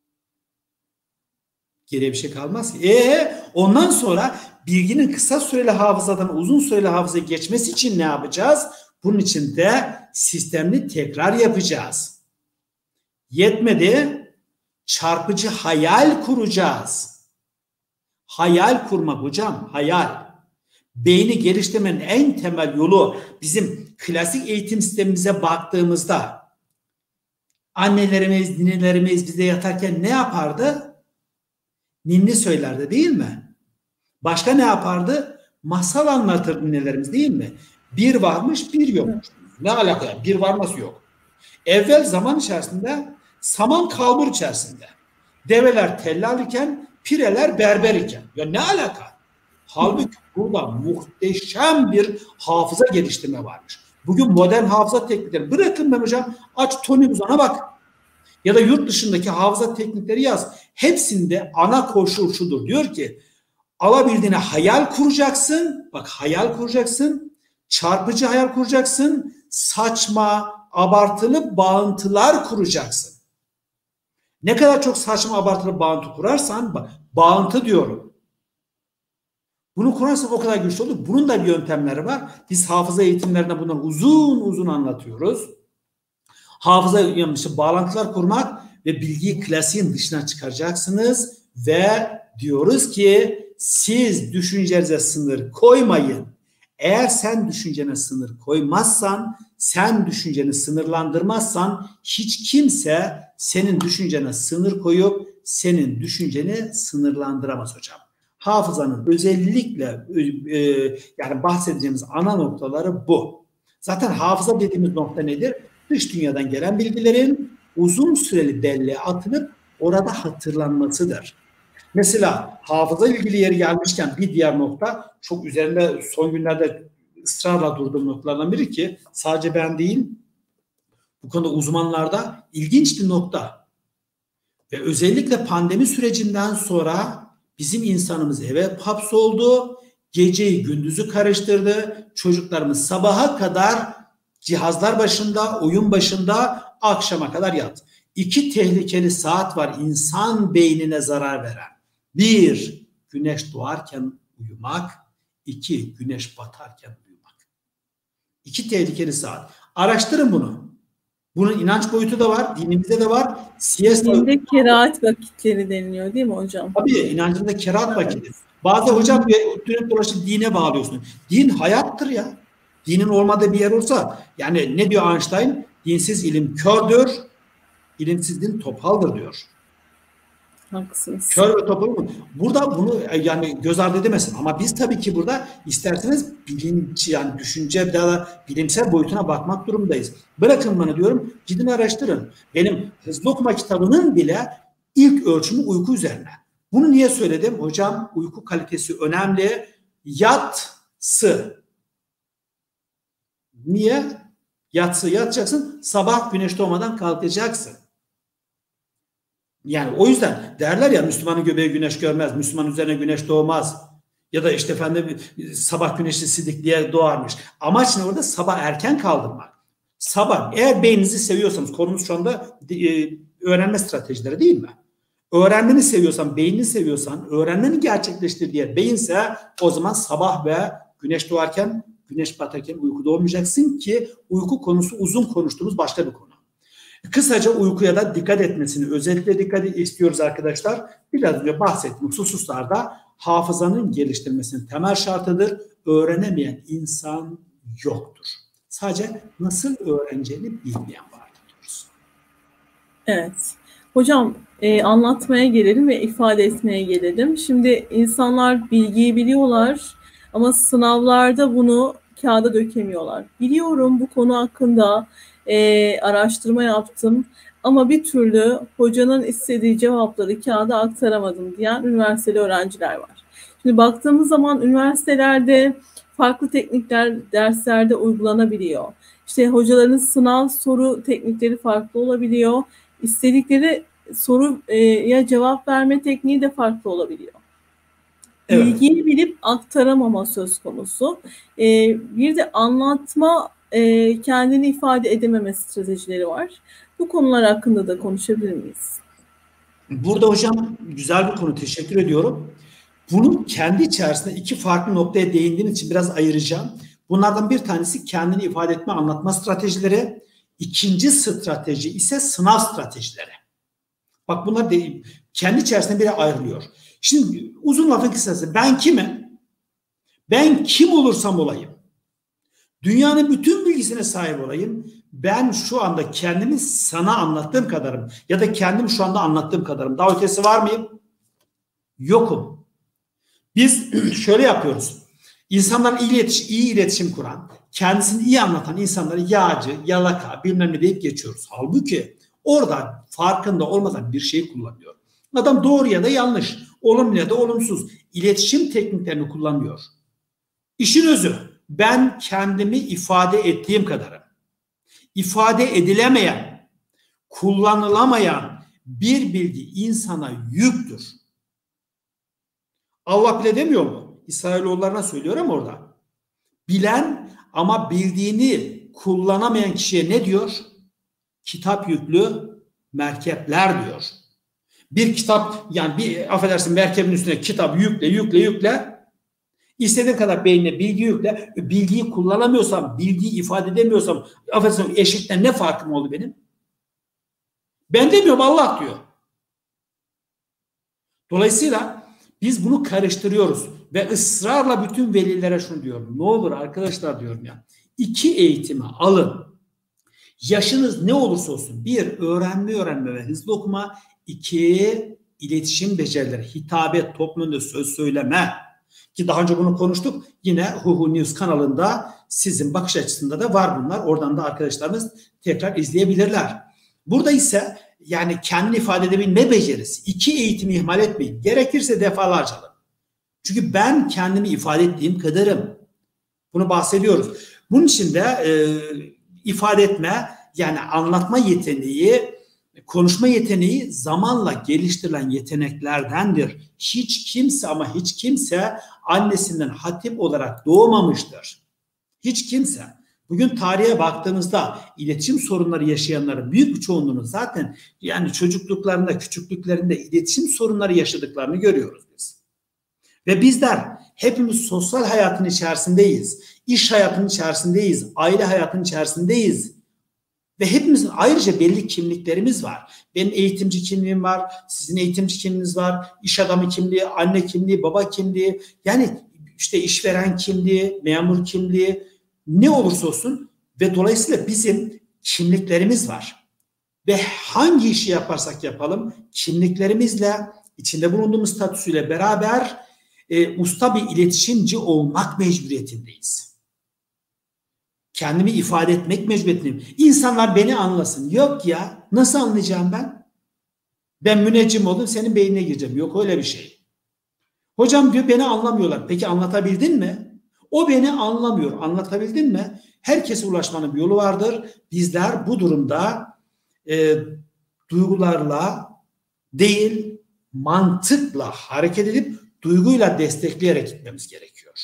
geriye bir şey kalmaz. E ondan sonra bilginin kısa süreli hafızadan uzun süreli hafızaya geçmesi için ne yapacağız? Bunun için de sistemli tekrar yapacağız. Yetmedi. Çarpıcı hayal kuracağız. Hayal kurmak hocam, hayal. Beyni geliştirmenin en temel yolu, bizim klasik eğitim sistemimize baktığımızda annelerimiz, ninelerimiz bize yatarken ne yapardı? Ninni söylerdi değil mi? Başka ne yapardı? Masal anlatır ninelerimiz değil mi? Bir varmış, bir yokmuş. Ne alaka ya? Bir var, nasıl yok? Evvel zaman içerisinde saman kalbur içerisinde. Develer tellal iken, pireler berber iken. Ya ne alaka? Halbuki burada muhteşem bir hafıza geliştirme varmış. Bugün modern hafıza teknikleri, bırakın ben hocam, aç Tony Buzan'a bak. Ya da yurt dışındaki hafıza teknikleri yaz. Hepsinde ana koşul şudur. Diyor ki alabildiğine hayal kuracaksın. Bak, hayal kuracaksın. Çarpıcı hayal kuracaksın. Saçma, abartılı bağıntılar kuracaksın. Ne kadar çok saçma, abartılı bağıntı kurarsan, bak, bağıntı diyorum. Bunu kurarsan o kadar güçlü olur. Bunun da bir yöntemleri var. Biz hafıza eğitimlerinde bunları uzun uzun anlatıyoruz. Hafıza yanlışı bağlantılar kurmak ve bilgiyi klasiğin dışına çıkaracaksınız ve diyoruz ki siz düşüncenize sınır koymayın. Eğer sen düşüncene sınır koymazsan, sen düşünceni sınırlandırmazsan hiç kimse senin düşüncene sınır koyup senin düşünceni sınırlandıramaz hocam. Hafızanın özellikle e, yani bahsedeceğimiz ana noktaları bu. Zaten hafıza dediğimiz nokta nedir? Dış dünyadan gelen bilgilerin uzun süreli belleğe atılıp orada hatırlanmasıdır. Mesela hafıza ilgili yeri gelmişken bir diğer nokta, çok üzerinde son günlerde ısrarla durduğum noktalardan biri ki sadece ben değil, bu konuda uzmanlarda ilginç bir nokta. Ve özellikle pandemi sürecinden sonra bizim insanımız eve hapsoldu, geceyi gündüzü karıştırdı, çocuklarımız sabaha kadar Cihazlar başında, oyun başında akşama kadar yat. İki tehlikeli saat var insan beynine zarar veren. Bir, güneş doğarken uyumak. İki, güneş batarken uyumak. İki tehlikeli saat. Araştırın bunu. Bunun inanç boyutu da var, dinimizde de var. Siesta Dinde kerahat vakitleri deniliyor değil mi hocam? Tabii inancında kerahat vakiti. Bazı hocam dönüp dolaşıp dine bağlıyorsun. Din hayattır ya. Dinin olmadığı bir yer olsa, yani ne diyor Einstein? Dinsiz ilim kördür, ilimsiz din topaldır diyor. Haklısınız. Kör ve topal mı? Burada bunu yani göz ardı edemesin. Ama biz tabii ki burada isterseniz bilinç, yani düşünce bir daha bilimsel boyutuna bakmak durumundayız. Bırakın bana diyorum, gidin araştırın. Benim Hızlı Okuma kitabının bile ilk ölçümü uyku üzerine. Bunu niye söyledim? Hocam uyku kalitesi önemli. Yatsı. Niye? Yatsı yatacaksın, sabah güneş doğmadan kalkacaksın. Yani o yüzden derler ya, Müslümanın göbeği güneş görmez, Müslüman üzerine güneş doğmaz. Ya da işte efendim sabah güneşi sidik diye doğarmış. Amaç ne orada? Sabah erken kaldırmak. Sabah, eğer beyninizi seviyorsanız, konumuz şu anda e, öğrenme stratejileri değil mi? Öğrenmeni seviyorsan, beynini seviyorsan, öğrenmeni gerçekleştir diye beyinse, o zaman sabah ve güneş doğarken, güneş batarken uykuda olmayacaksın ki uyku konusu uzun konuştuğumuz başka bir konu. Kısaca uykuya da dikkat etmesini özellikle dikkat istiyoruz arkadaşlar. Biraz önce bahsettiğim hususlarda hafızanın geliştirmesinin temel şartıdır. Öğrenemeyen insan yoktur. Sadece nasıl öğreneceğini bilmeyen vardır diyoruz. Evet. Hocam e, anlatmaya gelelim ve ifade etmeye gelelim. Şimdi insanlar bilgiyi biliyorlar ama sınavlarda bunu kağıda dökemiyorlar. Biliyorum, bu konu hakkında e, araştırma yaptım ama bir türlü hocanın istediği cevapları kağıda aktaramadım diyen üniversiteli öğrenciler var. Şimdi baktığımız zaman üniversitelerde farklı teknikler derslerde uygulanabiliyor. İşte hocaların sınav soru teknikleri farklı olabiliyor. İstedikleri soruya cevap verme tekniği de farklı olabiliyor. Evet. Bilgiyi bilip aktaramama söz konusu. Ee, bir de anlatma, e, kendini ifade edememe stratejileri var. Bu konular hakkında da konuşabilir miyiz? Burada hocam güzel bir konu, teşekkür ediyorum. Bunun kendi içerisinde iki farklı noktaya değindiğin için biraz ayıracağım. Bunlardan bir tanesi kendini ifade etme, anlatma stratejileri. İkinci strateji ise sınav stratejileri. Bak bunlar de, kendi içerisinde bile ayrılıyor. Şimdi uzun lafın kısası, ben kimim? Ben kim olursam olayım, dünyanın bütün bilgisine sahip olayım, ben şu anda kendimi sana anlattığım kadarım ya da kendim şu anda anlattığım kadarım. Daha ötesi var mıyım? Yokum. Biz şöyle yapıyoruz. İnsanlar iyi iletişim, iyi iletişim kuran, kendisini iyi anlatan insanları yağcı, yalaka, bilmem ne deyip geçiyoruz. Halbuki orada farkında olmadan bir şey kullanıyor. Adam doğru ya da yanlış, olumlu ya da olumsuz iletişim tekniklerini kullanıyor. İşin özü, ben kendimi ifade ettiğim kadarım. İfade edilemeyen, kullanılamayan bir bilgi insana yüktür. Allah bile demiyor mu? İsrailoğullarına söylüyor ama orada. Bilen ama bildiğini kullanamayan kişiye ne diyor? Kitap yüklü merkepler diyor. Bir kitap, yani bir affedersin, merkebin üstüne kitap yükle yükle yükle. İstediğin kadar beynine bilgi yükle. Bilgiyi kullanamıyorsam, bilgiyi ifade edemiyorsam, affedersin, eşikten ne farkım oldu benim? Ben demiyorum, Allah diyor. Dolayısıyla biz bunu karıştırıyoruz ve ısrarla bütün velilere şunu diyorum. Ne olur arkadaşlar diyorum ya. İki eğitimi alın. Yaşınız ne olursa olsun. Bir, öğrenme öğrenme ve hızlı okuma. İki, iletişim becerileri. Hitabet, toplumda söz söyleme. Ki daha önce bunu konuştuk. Yine Huhu News kanalında sizin bakış açısında da var bunlar. Oradan da arkadaşlarımız tekrar izleyebilirler. Burada ise yani kendini ifade edebilme becerisi. İki eğitimi ihmal etmeyin. Gerekirse defalarca alın. Çünkü ben kendimi ifade ettiğim kadarım. Bunu bahsediyoruz. Bunun için de e, ifade etme, yani anlatma yeteneği, konuşma yeteneği zamanla geliştirilen yeteneklerdendir. Hiç kimse ama hiç kimse annesinden hatip olarak doğmamıştır. Hiç kimse. Bugün tarihe baktığımızda iletişim sorunları yaşayanların büyük bir çoğunluğunun zaten yani çocukluklarında, küçüklüklerinde iletişim sorunları yaşadıklarını görüyoruz biz. Ve bizler hepimiz sosyal hayatın içerisindeyiz, iş hayatının içerisindeyiz, aile hayatının içerisindeyiz. Ve hepimizin ayrıca belli kimliklerimiz var. Benim eğitimci kimliğim var, sizin eğitimci kimliğiniz var, iş adamı kimliği, anne kimliği, baba kimliği, yani işte işveren kimliği, memur kimliği, ne olursa olsun ve dolayısıyla bizim kimliklerimiz var. Ve hangi işi yaparsak yapalım kimliklerimizle, içinde bulunduğumuz statüsüyle beraber e, usta bir iletişimci olmak mecburiyetindeyiz. Kendimi ifade etmek mecburiyetindeyim. İnsanlar beni anlasın. Yok ya, nasıl anlayacağım ben? Ben müneccim oldum, senin beynine gireceğim. Yok öyle bir şey. Hocam diyor beni anlamıyorlar. Peki anlatabildin mi? O beni anlamıyor. Anlatabildin mi? Herkese ulaşmanın bir yolu vardır. Bizler bu durumda e, duygularla değil, mantıkla hareket edip duyguyla destekleyerek gitmemiz gerekiyor.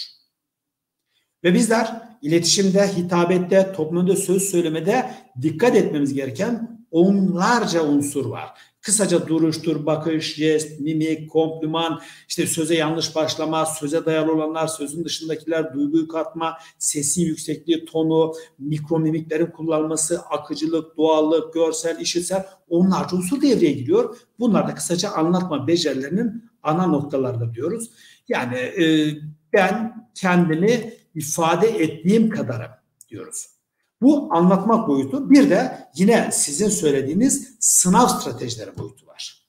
Ve bizler iletişimde, hitabette, toplumda söz söylemede dikkat etmemiz gereken onlarca unsur var. Kısaca duruştur, bakış, jest, mimik, kompliman, işte söze yanlış başlama, söze dayalı olanlar, sözün dışındakiler, duyguyu katma, sesin yüksekliği, tonu, mikro mimiklerin kullanılması, akıcılık, doğallık, görsel, işitsel onlarca unsur devreye giriyor. Bunlar da kısaca anlatma becerilerinin ana noktalarıdır diyoruz. Yani e, ben kendimi ifade ettiğim kadarım diyoruz. Bu anlatmak boyutu. Bir de yine sizin söylediğiniz sınav stratejileri boyutu var.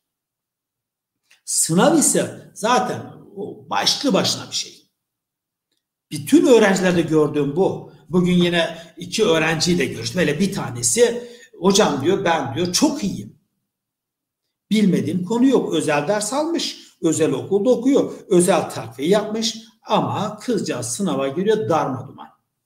Sınav ise zaten o başlı başına bir şey. Bütün öğrencilerde gördüğüm bu. Bugün yine iki öğrenciyle görüştüm. Böyle bir tanesi hocam diyor ben diyor çok iyiyim. Bilmediğim konu yok. Özel ders almış. Özel okulda okuyor. Özel takviye yapmış. Ama kızcağız sınava giriyor darmaduman.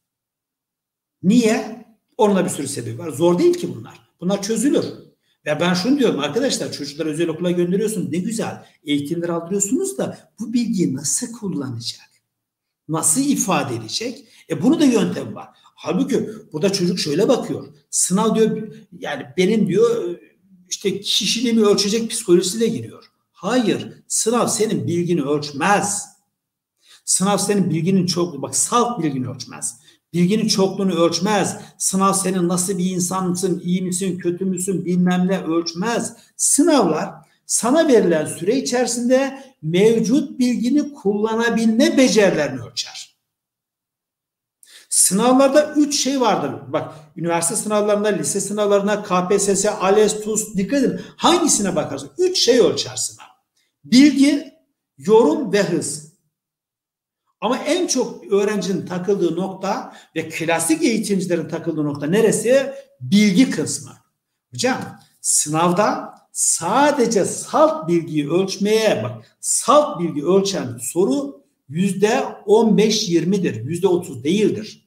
Niye? Onunla bir sürü sebebi var. Zor değil ki bunlar. Bunlar çözülür. Ve ben şunu diyorum arkadaşlar çocukları özel okula gönderiyorsunuz. Ne güzel eğitimler aldırıyorsunuz da bu bilgiyi nasıl kullanacak? Nasıl ifade edecek? E bunu da yöntem var. Halbuki burada çocuk şöyle bakıyor. Sınav diyor yani benim diyor işte kişiliğimi ölçecek psikolojisiyle giriyor. Hayır. Sınav senin bilgini ölçmez. Sınav senin bilginin çokluğu, bak salt bilgini ölçmez. Bilginin çokluğunu ölçmez. Sınav senin nasıl bir insansın, iyi misin, kötü müsün bilmem ne ölçmez. Sınavlar sana verilen süre içerisinde mevcut bilgini kullanabilme becerilerini ölçer. Sınavlarda üç şey vardır. Bak üniversite sınavlarında, lise sınavlarına, K P S S, ALES, TUS dikkat edin. Hangisine bakarsın? Üç şey ölçer sınav. Bilgi, yorum ve hız. Ama en çok öğrencinin takıldığı nokta ve klasik eğitimcilerin takıldığı nokta neresi? Bilgi kısmı. Hocam sınavda sadece salt bilgiyi ölçmeye bak. Salt bilgi ölçen soru yüzde on beş yirmidir. Yüzde otuz değildir.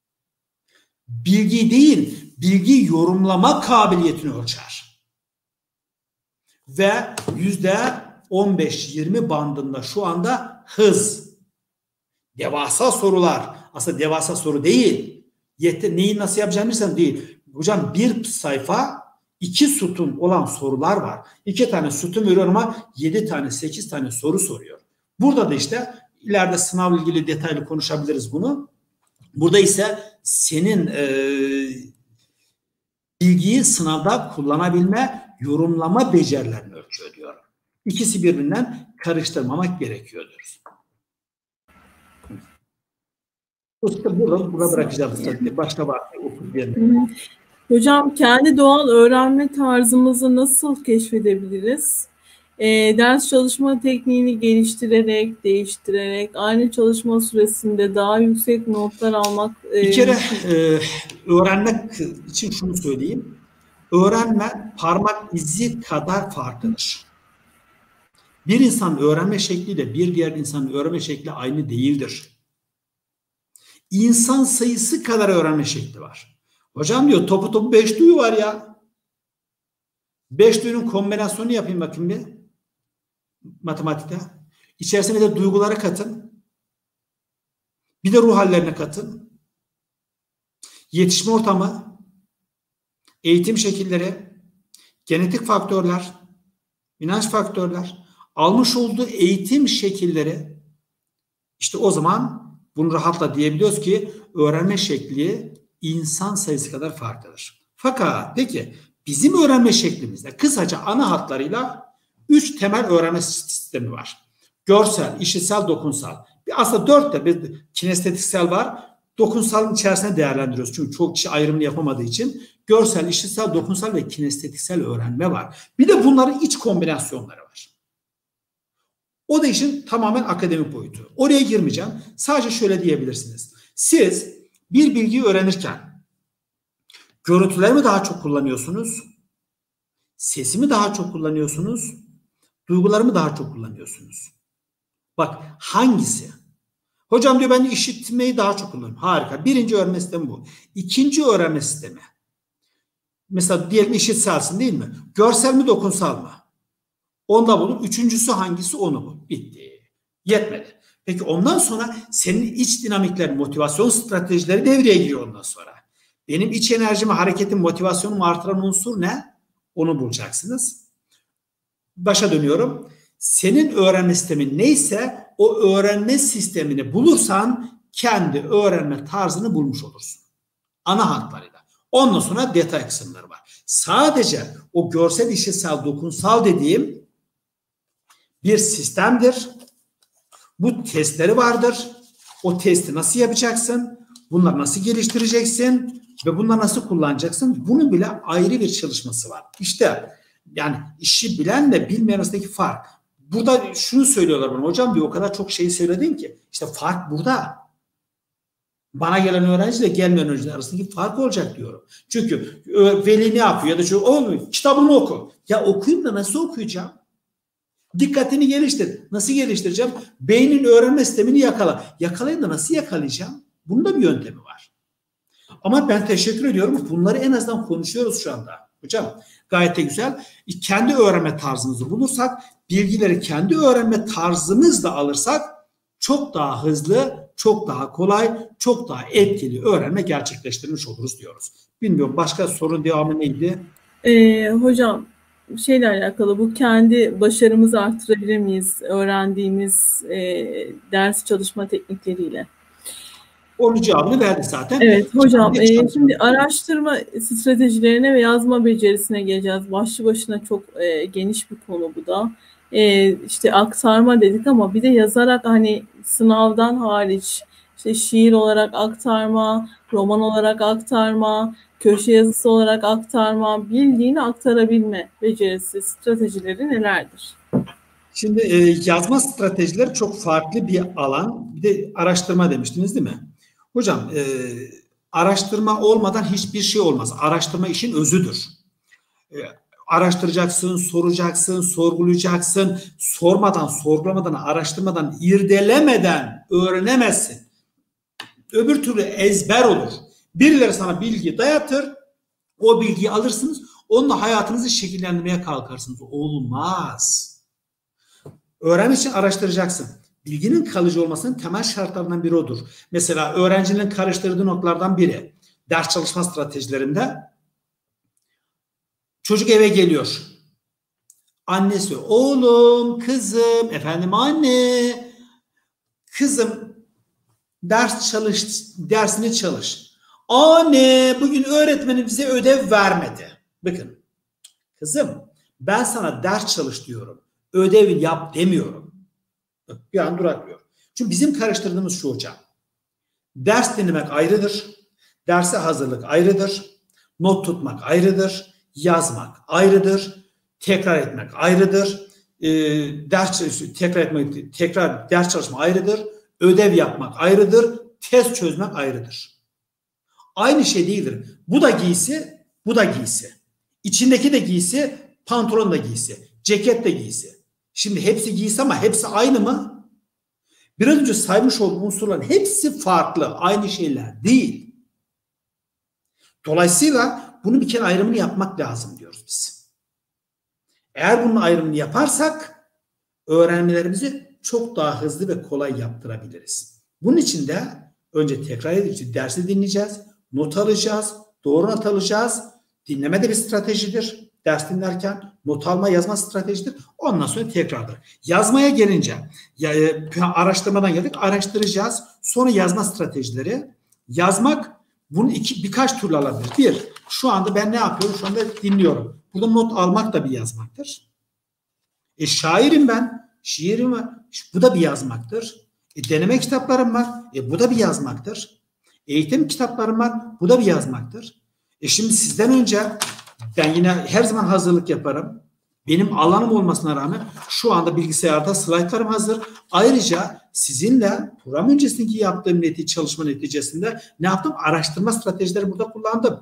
Bilgi değil, bilgi yorumlama kabiliyetini ölçer. Ve yüzde on beş yirmi bandında şu anda hız. Devasa sorular. Aslında devasa soru değil. Yeter, neyi nasıl yapacağını bilsen değil. Hocam bir sayfa iki sütun olan sorular var. İki tane sütun veriyor ama yedi tane sekiz tane soru soruyor. Burada da işte ileride sınavla ilgili detaylı konuşabiliriz bunu. Burada ise senin e, bilgiyi sınavda kullanabilme, yorumlama becerilerini ölçüyor diyorum. İkisi birbirinden karıştırmamak gerekiyor diyoruz. İşte burada, burada bırakacağız. Başka var mı? Hocam kendi doğal öğrenme tarzımızı nasıl keşfedebiliriz? E, ders çalışma tekniğini geliştirerek, değiştirerek, aynı çalışma süresinde daha yüksek notlar almak. E, bir kere e, öğrenmek için şunu söyleyeyim. Öğrenme parmak izi kadar farklıdır. Bir insan öğrenme şekliyle bir diğer insanın öğrenme şekli aynı değildir. İnsan sayısı kadar öğrenme şekli var. Hocam diyor topu topu beş duyu var ya. Beş duyunun kombinasyonu yapayım bakayım bir. Matematikte. İçerisine de duyguları katın. Bir de ruh hallerine katın. yetişme ortamı, eğitim şekilleri, genetik faktörler, inanç faktörler, almış olduğu eğitim şekilleri, işte o zaman bunu rahatla diyebiliyoruz ki öğrenme şekli insan sayısı kadar farklıdır. Fakat peki bizim öğrenme şeklimizde kısaca ana hatlarıyla üç temel öğrenme sistemi var. Görsel, işitsel, dokunsal. Bir aslında dört de bir kinestetiksel var. Dokunsalın içerisine değerlendiriyoruz. Çünkü çok kişi ayrımını yapamadığı için görsel, işitsel, dokunsal ve kinestetiksel öğrenme var. Bir de bunların iç kombinasyonları var. O da işin tamamen akademik boyutu. Oraya girmeyeceğim. Sadece şöyle diyebilirsiniz. Siz bir bilgiyi öğrenirken görüntüleri mi daha çok kullanıyorsunuz? Sesi mi daha çok kullanıyorsunuz? Duyguları mı daha çok kullanıyorsunuz? Bak hangisi? Hocam diyor ben işitmeyi daha çok kullanıyorum. Harika. Birinci öğrenme sistemi bu. İkinci öğrenme sistemi. Mesela diyelim işitselsin değil mi? Görsel mi dokunsal mı? Onda bulur. Üçüncüsü hangisi? Onu bul. Bitti. Yetmedi. Peki ondan sonra senin iç dinamikler, motivasyon stratejileri devreye giriyor ondan sonra. Benim iç enerjimi, hareketim, motivasyonumu artıran unsur ne? Onu bulacaksınız. Başa dönüyorum. Senin öğrenme sistemin neyse o öğrenme sistemini bulursan kendi öğrenme tarzını bulmuş olursun. Ana hatlarıyla. Ondan sonra detay kısımları var. Sadece o görsel, işitsel, dokunsal dediğim bir sistemdir. Bu testleri vardır. O testi nasıl yapacaksın? Bunları nasıl geliştireceksin? Ve bunları nasıl kullanacaksın? Bunun bile ayrı bir çalışması var. İşte yani işi bilenle bilmeyen arasındaki fark. Burada şunu söylüyorlar bana. Hocam diyor o kadar çok şey söyledin ki. İşte fark burada. Bana gelen öğrenciyle gelmeyen öğrenciler arasındaki fark olacak diyorum. Çünkü veli ne yapıyor? Ya da şu o kitabını oku. Ya okuyayım da nasıl okuyacağım? Dikkatini geliştir. Nasıl geliştireceğim? Beynin öğrenme sistemini yakala. Yakalayın da nasıl yakalayacağım? Bunun da bir yöntemi var. Ama ben teşekkür ediyorum. Bunları en azından konuşuyoruz şu anda. Hocam gayet de güzel. Kendi öğrenme tarzımızı bulursak, bilgileri kendi öğrenme tarzımızla alırsak çok daha hızlı, çok daha kolay, çok daha etkili öğrenme gerçekleştirmiş oluruz diyoruz. Bilmiyorum başka sorun devamı neydi? Ee, hocam şeyle alakalı bu kendi başarımızı arttırabilir miyiz öğrendiğimiz e, ders çalışma teknikleriyle? Onun cevabını verdi zaten. Evet hocam e, şimdi araştırma stratejilerine ve yazma becerisine geleceğiz. Başlı başına çok e, geniş bir konu bu da. E, işte aktarma dedik ama bir de yazarak hani sınavdan hariç işte şiir olarak aktarma, roman olarak aktarma, köşe yazısı olarak aktarma, bildiğini aktarabilme becerisi, stratejileri nelerdir? Şimdi e, yazma stratejileri çok farklı bir alan. Bir de araştırma demiştiniz değil mi? Hocam e, araştırma olmadan hiçbir şey olmaz. Araştırma işin özüdür. E, araştıracaksın, soracaksın, sorgulayacaksın. Sormadan, sorgulamadan, araştırmadan, irdelemeden öğrenemezsin. Öbür türlü ezber olur. Birileri sana bilgi dayatır. O bilgiyi alırsınız. Onunla hayatınızı şekillendirmeye kalkarsınız. Olmaz. Öğrenmek için araştıracaksın. Bilginin kalıcı olmasının temel şartlarından biri odur. Mesela öğrencinin karıştırdığı noktalardan biri. Ders çalışma stratejilerinde çocuk eve geliyor. Annesi, oğlum, kızım, efendim anne, kızım ders çalış, dersini çalış. Anne, bugün öğretmenim bize ödev vermedi. Bakın, kızım ben sana ders çalış diyorum. Ödevi yap demiyorum. Bir an duraklıyor. Çünkü bizim karıştırdığımız şu hocam. Ders dinlemek ayrıdır. Derse hazırlık ayrıdır. Not tutmak ayrıdır. Yazmak ayrıdır. Tekrar etmek ayrıdır. E, ders tekrar etmek, tekrar ders çalışma ayrıdır. Ödev yapmak ayrıdır. Test çözmek ayrıdır. Aynı şey değildir. Bu da giysi, bu da giysi. İçindeki de giysi, pantolon da giysi. Ceket de giysi. Şimdi hepsi giysi ama hepsi aynı mı? Biraz önce saymış olduğum unsurların hepsi farklı. Aynı şeyler değil. Dolayısıyla bunu bir kere ayrımını yapmak lazım diyoruz biz. Eğer bunun ayrımını yaparsak öğrenmelerimizi çok daha hızlı ve kolay yaptırabiliriz. Bunun için de önce tekrar edici dersi dinleyeceğiz. Not alacağız, doğru not alacağız. Dinleme de bir stratejidir. Ders dinlerken not alma, yazma stratejidir. Ondan sonra tekrardır. Yazmaya gelince ya, araştırmadan geldik, araştıracağız. Sonra yazma stratejileri. Yazmak bunun iki, birkaç türlü alabilir. Bir, şu anda ben ne yapıyorum? Şu anda dinliyorum. Burada not almak da bir yazmaktır. E şairim ben. Şiirim var. Bu da bir yazmaktır. E, deneme kitaplarım var. E, bu da bir yazmaktır. Eğitim kitaplarım var. Bu da bir yazmaktır. E şimdi sizden önce ben yine her zaman hazırlık yaparım. Benim alanım olmasına rağmen şu anda bilgisayarda slaytlarım hazır. Ayrıca sizinle program öncesindeki yaptığım netice, çalışma neticesinde ne yaptım? Araştırma stratejileri burada kullandım.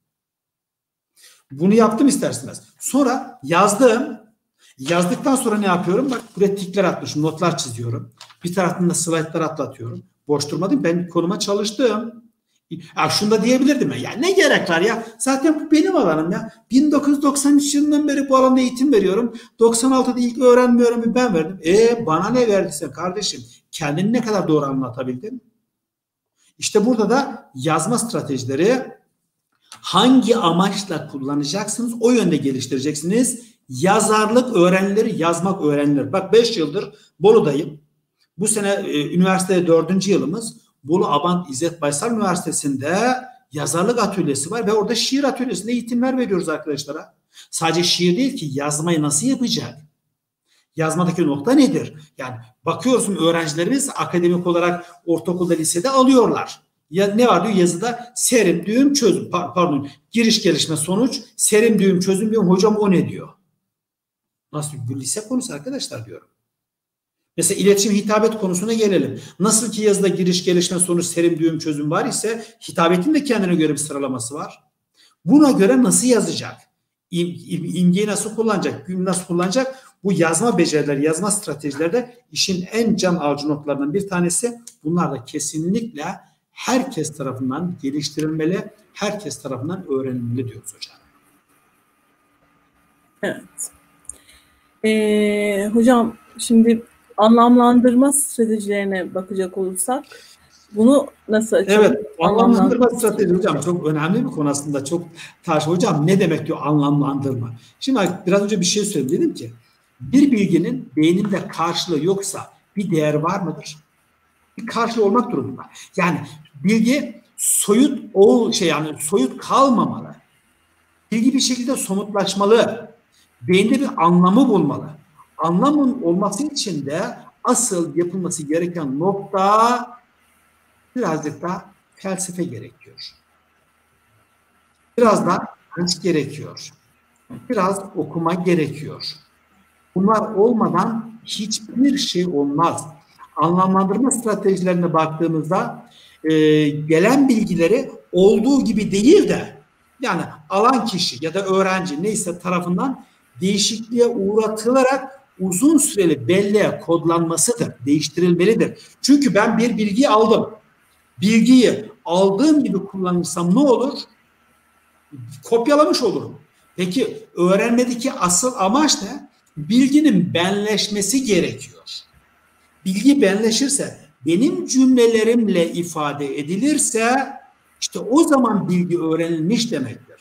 Bunu yaptım isterseniz. Sonra yazdım. Yazdıktan sonra ne yapıyorum? Bak buraya tikler atmışım, notlar çiziyorum. Bir taraftan da slaytlar atlatıyorum. Boş durmadım. Ben konuma çalıştım. Ya şunu da diyebilirdim ya. Ya ne gerek var ya? Zaten bu benim alanım ya. bin dokuz yüz doksan üç yılından beri bu alanda eğitim veriyorum. doksan altıda ilk öğrenme öğrenimi ben verdim. E bana ne verdiyse kardeşim? Kendini ne kadar doğru anlatabildin? İşte burada da yazma stratejileri hangi amaçla kullanacaksınız? O yönde geliştireceksiniz. Yazarlık öğrenilir, yazmak öğrenilir. Bak beş yıldır Bolu'dayım. Bu sene e, üniversitede dördüncü yılımız. Bolu Abant İzzet Baysal Üniversitesi'nde yazarlık atölyesi var ve orada şiir atölyesinde eğitimler veriyoruz arkadaşlara. Sadece şiir değil ki, yazmayı nasıl yapacak? Yazmadaki nokta nedir? Yani bakıyorsun öğrencilerimiz akademik olarak ortaokulda, lisede alıyorlar. Ya ne var diyor yazıda? Serim, düğüm, çözüm. Pardon, giriş, gelişme, sonuç. Serim, düğüm, çözüm diyorum. Hocam o ne diyor? Nasıl? Bu lise konusu arkadaşlar diyorum. Mesela iletişim, hitabet konusuna gelelim. Nasıl ki yazıda giriş, gelişme, sonuç, serim, düğüm, çözüm var ise hitabetin de kendine göre bir sıralaması var. Buna göre nasıl yazacak? İm, im, imgeyi nasıl kullanacak? Gün nasıl kullanacak? Bu yazma becerileri, yazma stratejileri de işin en can alıcı noktalarından bir tanesi. Bunlar da kesinlikle herkes tarafından geliştirilmeli, herkes tarafından öğrenilmeli diyoruz hocam. Evet. Ee, hocam şimdi anlamlandırma stratejilerine bakacak olursak bunu nasıl açalım? Evet, anlamlandırma strateji hocam çok önemli bir konu aslında. Çok tartış. Hocam ne demek diyor anlamlandırma? Şimdi biraz önce bir şey söyledim. Dedim ki bir bilginin beyninde karşılığı yoksa bir değer var mıdır? Bir karşılığı olmak durumunda. Yani bilgi soyut ol şey yani soyut kalmamalı. Bilgi bir şekilde somutlaşmalı. Beyinde bir anlamı bulmalı. Anlamın olması için de asıl yapılması gereken nokta birazcık da felsefe gerekiyor. Biraz da hırs gerekiyor. Biraz okuma gerekiyor. Bunlar olmadan hiçbir şey olmaz. Anlamlandırma stratejilerine baktığımızda e, gelen bilgileri olduğu gibi değil de yani alan kişi ya da öğrenci neyse tarafından değişikliğe uğratılarak uzun süreli belleğe kodlanmasıdır, değiştirilmelidir. Çünkü ben bir bilgiyi aldım. Bilgiyi aldığım gibi kullanırsam ne olur? Kopyalamış olurum. Peki öğrenmedeki asıl amaç ne? Bilginin benleşmesi gerekiyor. Bilgi benleşirse, benim cümlelerimle ifade edilirse işte o zaman bilgi öğrenilmiş demektir.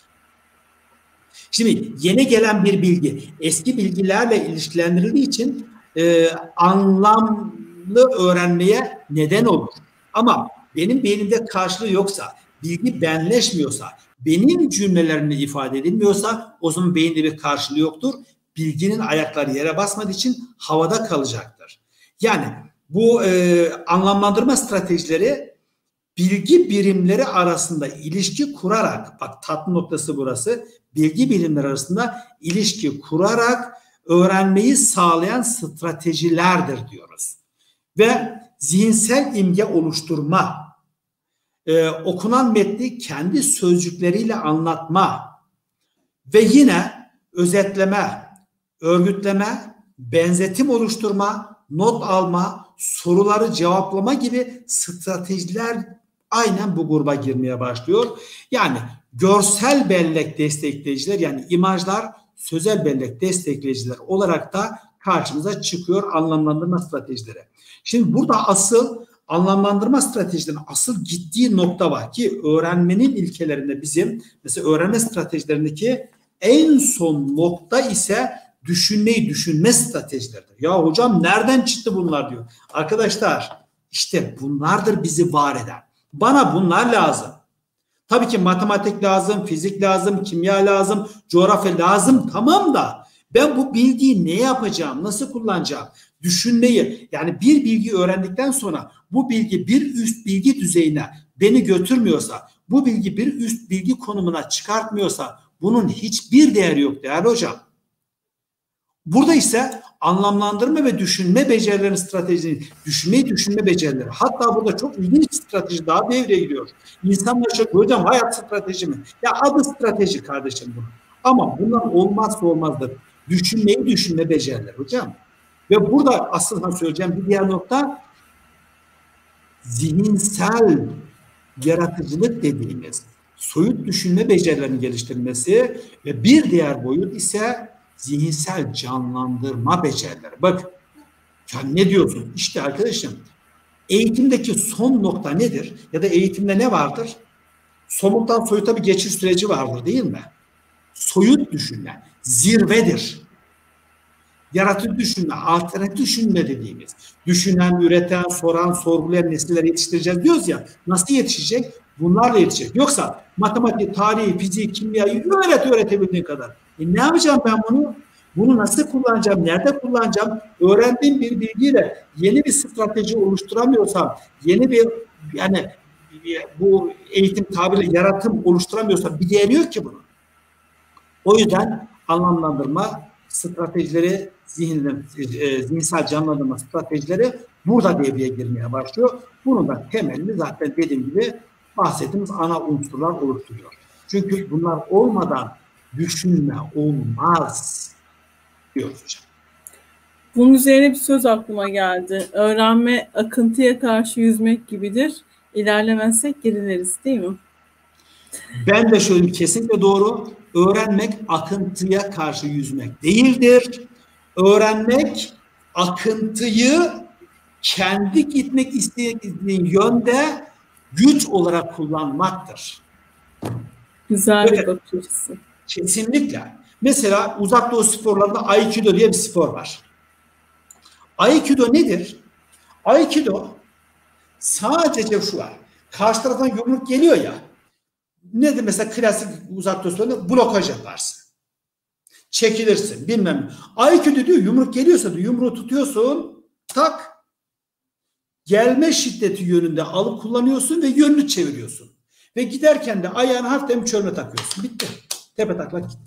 Şimdi yeni gelen bir bilgi eski bilgilerle ilişkilendirildiği için e, anlamlı öğrenmeye neden olur. Ama benim beynimde karşılığı yoksa, bilgi benleşmiyorsa, benim cümlelerimle ifade edilmiyorsa o zaman beyinde bir karşılığı yoktur. Bilginin ayakları yere basmadığı için havada kalacaktır. Yani bu e, anlamlandırma stratejileri bilgi birimleri arasında ilişki kurarak, bak tatlı noktası burası, bilgi birimleri arasında ilişki kurarak öğrenmeyi sağlayan stratejilerdir diyoruz. Ve zihinsel imge oluşturma, e, okunan metni kendi sözcükleriyle anlatma ve yine özetleme, örgütleme, benzetim oluşturma, not alma, soruları cevaplama gibi stratejiler aynen bu gruba girmeye başlıyor. Yani görsel bellek destekleyiciler yani imajlar sözel bellek destekleyiciler olarak da karşımıza çıkıyor anlamlandırma stratejileri. Şimdi burada asıl anlamlandırma stratejilerinin asıl gittiği nokta var ki öğrenmenin ilkelerinde bizim mesela öğrenme stratejilerindeki en son nokta ise düşünmeyi düşünme stratejileridir. Ya hocam nereden çıktı bunlar diyor. Arkadaşlar işte bunlardır bizi var eden. Bana bunlar lazım. Tabii ki matematik lazım, fizik lazım, kimya lazım, coğrafya lazım, tamam da ben bu bilgiyi ne yapacağım, nasıl kullanacağım? Düşünmeyi, yani bir bilgi öğrendikten sonra bu bilgi bir üst bilgi düzeyine beni götürmüyorsa, bu bilgi bir üst bilgi konumuna çıkartmıyorsa bunun hiçbir değeri yok değerli hocam. Burada ise anlamlandırma ve düşünme becerilerinin stratejisi, düşünmeyi düşünme becerileri. Hatta burada çok ilginç bir strateji daha devreye giriyor. İnsanlar çok hocam hayat strateji mi? Ya adı strateji kardeşim bunu. Ama bunlar olmazsa olmazdır. Düşünmeyi düşünme becerileri hocam. Ve burada aslında söyleyeceğim bir diğer nokta zihinsel yaratıcılık dediğimiz soyut düşünme becerilerinin geliştirilmesi ve bir diğer boyut ise zihinsel canlandırma becerileri. Bak ya ne diyorsun? İşte arkadaşım eğitimdeki son nokta nedir? Ya da eğitimde ne vardır? Somuttan soyuta bir geçiş süreci vardır değil mi? Soyut düşünme zirvedir. Yaratıcı düşünme, alternatif düşünme dediğimiz. Düşünen, üreten, soran, sorgulayan nesiller yetiştireceğiz diyoruz ya. Nasıl yetişecek? Bunlarla yetişecek. Yoksa matematik, tarihi, fizik, kimyayı öğret öğretebildiğin kadar. E ne yapacağım ben bunu? Bunu nasıl kullanacağım? Nerede kullanacağım? Öğrendiğim bir bilgiyle yeni bir strateji oluşturamıyorsam, yeni bir yani bu eğitim tabiriyle yaratım oluşturamıyorsam bir değeri yok ki bunun. O yüzden anlamlandırma stratejileri, zihin, e, zihinsel canlandırma stratejileri burada devreye girmeye başlıyor. Bunun da temelini zaten dediğim gibi bahsettiğimiz ana unsurlar oluşturuyor. Çünkü bunlar olmadan düşünme olmaz diyoruz hocam. Bunun üzerine bir söz aklıma geldi. Öğrenme akıntıya karşı yüzmek gibidir. İlerlemezsek gerileriz değil mi? Ben de şöyle kesinlikle doğru. Öğrenmek akıntıya karşı yüzmek değildir. Öğrenmek akıntıyı kendi gitmek istediğin yönde güç olarak kullanmaktır. Güzel bir bakış açısı. Kesinlikle. Mesela uzak doğu sporlarında Aikido diye bir spor var. Aikido nedir? Aikido sadece şu var. Karşı taraftan yumruk geliyor ya. Nedir mesela klasik uzak doğu sporlarında blokaj yaparsın. Çekilirsin bilmem. Aikido diyor yumruk geliyorsa diyor, yumruğu tutuyorsun tak gelme şiddeti yönünde alıp kullanıyorsun ve yönünü çeviriyorsun. Ve giderken de ayağını hafiften çölme takıyorsun. Bitti. Tepe taklak gitti.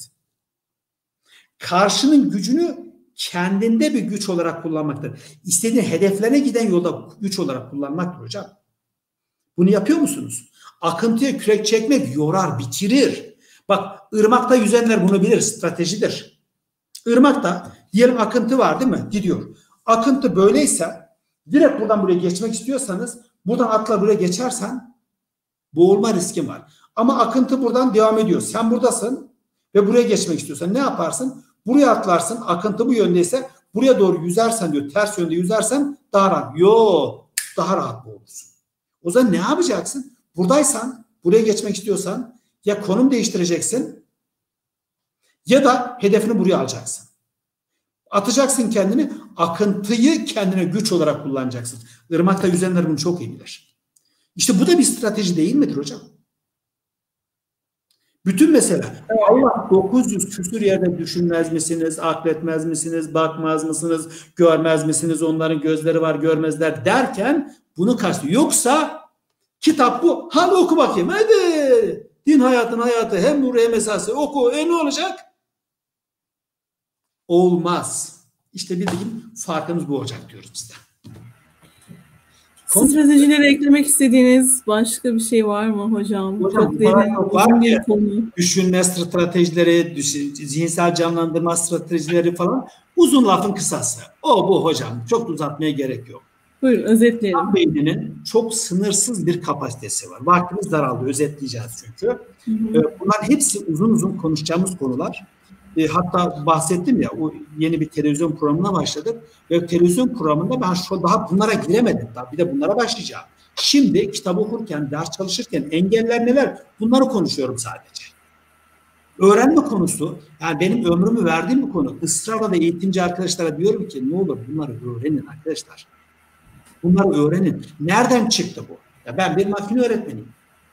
Karşının gücünü kendinde bir güç olarak kullanmaktır. İstediğin hedeflerine giden yolda güç olarak kullanmaktır hocam. Bunu yapıyor musunuz? Akıntıya kürek çekmek yorar, bitirir. Bak ırmakta yüzenler bunu bilir, stratejidir. Irmakta diyelim akıntı var değil mi? Gidiyor. Akıntı böyleyse direkt buradan buraya geçmek istiyorsanız buradan atla buraya geçersen boğulma riskin var. Ama akıntı buradan devam ediyor. Sen buradasın ve buraya geçmek istiyorsan ne yaparsın? Buraya atlarsın. Akıntı bu yöndeyse buraya doğru yüzersen diyor. Ters yönde yüzersen daha rahat. Yok. Daha rahat boğulursun. O zaman ne yapacaksın? Buradaysan, buraya geçmek istiyorsan ya konum değiştireceksin ya da hedefini buraya alacaksın. Atacaksın kendini, akıntıyı kendine güç olarak kullanacaksın. Irmakta yüzenler bunu çok iyi bilir. İşte bu da bir strateji değil midir hocam? Bütün mesele Allah dokuz yüz küsur yerde düşünmez misiniz, akletmez misiniz, bakmaz mısınız, görmez misiniz, onların gözleri var görmezler derken bunu kastediyor. Yoksa kitap bu, hadi oku bakayım hadi. Din hayatın hayatı hem nuru hem esası oku, e ne olacak? Olmaz. İşte bildiğim farkımız bu olacak diyoruz biz de. Stratejilere eklemek istediğiniz başka bir şey var mı hocam? Hocam çok derin, uzun bir konu. Düşünme stratejileri, zihinsel canlandırma stratejileri falan uzun lafın kısası. O bu hocam. Çok uzatmaya gerek yok. Buyurun özetleyelim. İnsan beyninin çok sınırsız bir kapasitesi var. Vaktimiz daraldı. Özetleyeceğiz çünkü. Hı hı. Bunlar hepsi uzun uzun konuşacağımız konular. E, hatta bahsettim ya, o yeni bir televizyon programına başladık ve televizyon programında ben şu daha bunlara giremedim. Daha bir de bunlara başlayacağım. Şimdi kitap okurken, ders çalışırken engeller neler? Bunları konuşuyorum sadece. Öğrenme konusu, yani benim ömrümü verdiğim bir konu. Israrla da eğitimci arkadaşlara diyorum ki ne olur bunları öğrenin arkadaşlar. Bunları öğrenin. Nereden çıktı bu? Ya ben bir makine öğretmeniyim.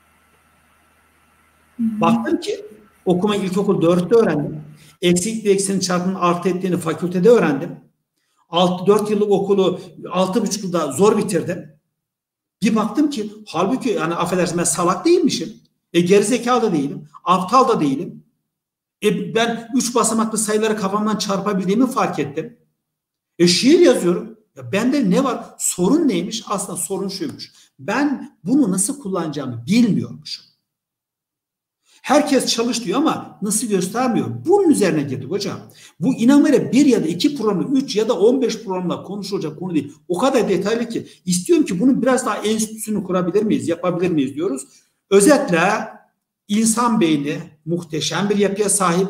Hmm. Baktım ki okuma ilkokul dörtte öğrendim. Eksik ve eksinin çarpımının artı ettiğini fakültede öğrendim. dört yıllık okulu altı buçuk yılda zor bitirdim. Bir baktım ki halbuki yani affedersin ben salak değilmişim. E gerizekalı da değilim. Aptal da değilim. E ben üç basamaklı sayıları kafamdan çarpabildiğimi fark ettim. E şiir yazıyorum. Ya bende ne var? Sorun neymiş? Aslında sorun şuymuş. Ben bunu nasıl kullanacağımı bilmiyormuşum. Herkes çalış diyor ama nasıl göstermiyor? Bunun üzerine girdik hocam. Bu inan böyle bir ya da iki programda, üç ya da on beş programda konuşulacak konu değil. O kadar detaylı ki istiyorum ki bunun biraz daha enstitüsünü kurabilir miyiz, yapabilir miyiz diyoruz. Özetle insan beyni muhteşem bir yapıya sahip.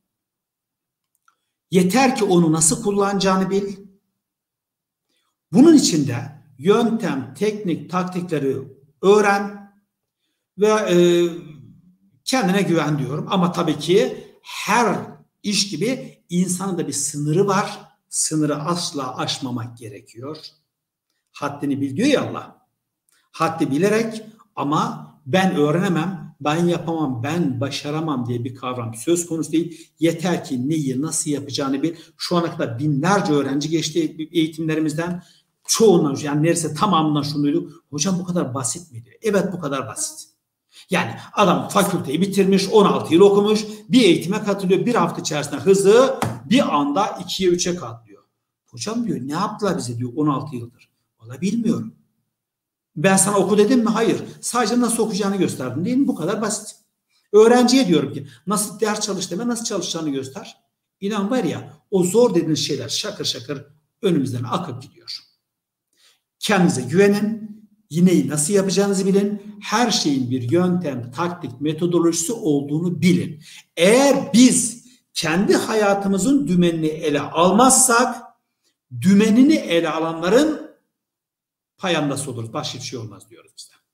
Yeter ki onu nasıl kullanacağını bil. Bunun için de yöntem, teknik, taktikleri öğren ve e, kendine güven diyorum. Ama tabii ki her iş gibi insanın da bir sınırı var. Sınırı asla aşmamak gerekiyor. Haddini bil diyor ya Allah. Haddi bilerek ama ben öğrenemem, ben yapamam, ben başaramam diye bir kavram söz konusu değil. Yeter ki neyi nasıl yapacağını bil. Şu ana kadar binlerce öğrenci geçti eğitimlerimizden. Çoğundan yani neredeyse tamamından şunu duyduk. Hocam bu kadar basit miydi? Evet bu kadar basit. Yani adam fakülteyi bitirmiş, on altı yıl okumuş, bir eğitime katılıyor. Bir hafta içerisinde hızı bir anda ikiye üçe katlıyor. Hocam diyor ne yaptılar bize diyor on altı yıldır. Vallahi bilmiyorum. Ben sana oku dedim mi? Hayır. Sadece nasıl okuyacağını gösterdim değil mi? Bu kadar basit. Öğrenciye diyorum ki nasıl ders çalış deme, nasıl çalışacağını göster. İnan var ya o zor dediğiniz şeyler şakır şakır önümüzden akıp gidiyor. Kendinize güvenin. Yine nasıl yapacağınızı bilin. Her şeyin bir yöntem, taktik, metodolojisi olduğunu bilin. Eğer biz kendi hayatımızın dümenini ele almazsak dümenini ele alanların payandası oluruz. Başka bir şey olmaz diyoruz biz de.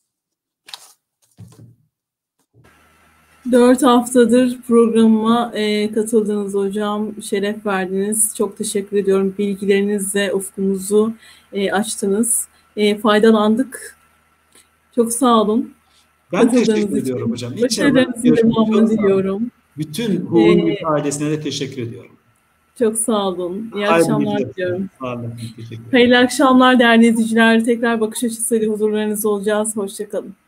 Dört haftadır programıma e, katıldınız hocam. Şeref verdiniz. Çok teşekkür ediyorum. Bilgilerinizle ufkumuzu e, açtınız. E, faydalandık. Çok sağ olun. Ben teşekkür ediyorum hocam. Başarılarınızın devamını diliyorum. Bütün Hu'nun ee, ailesine de teşekkür ediyorum. Çok sağ olun. İyi Hayırlı akşamlar diliyorum. Sağ olun. Hayırlı akşamlar değerli izleyiciler. Tekrar bakış açısıyla huzurlarınızda olacağız. Hoşça kalın.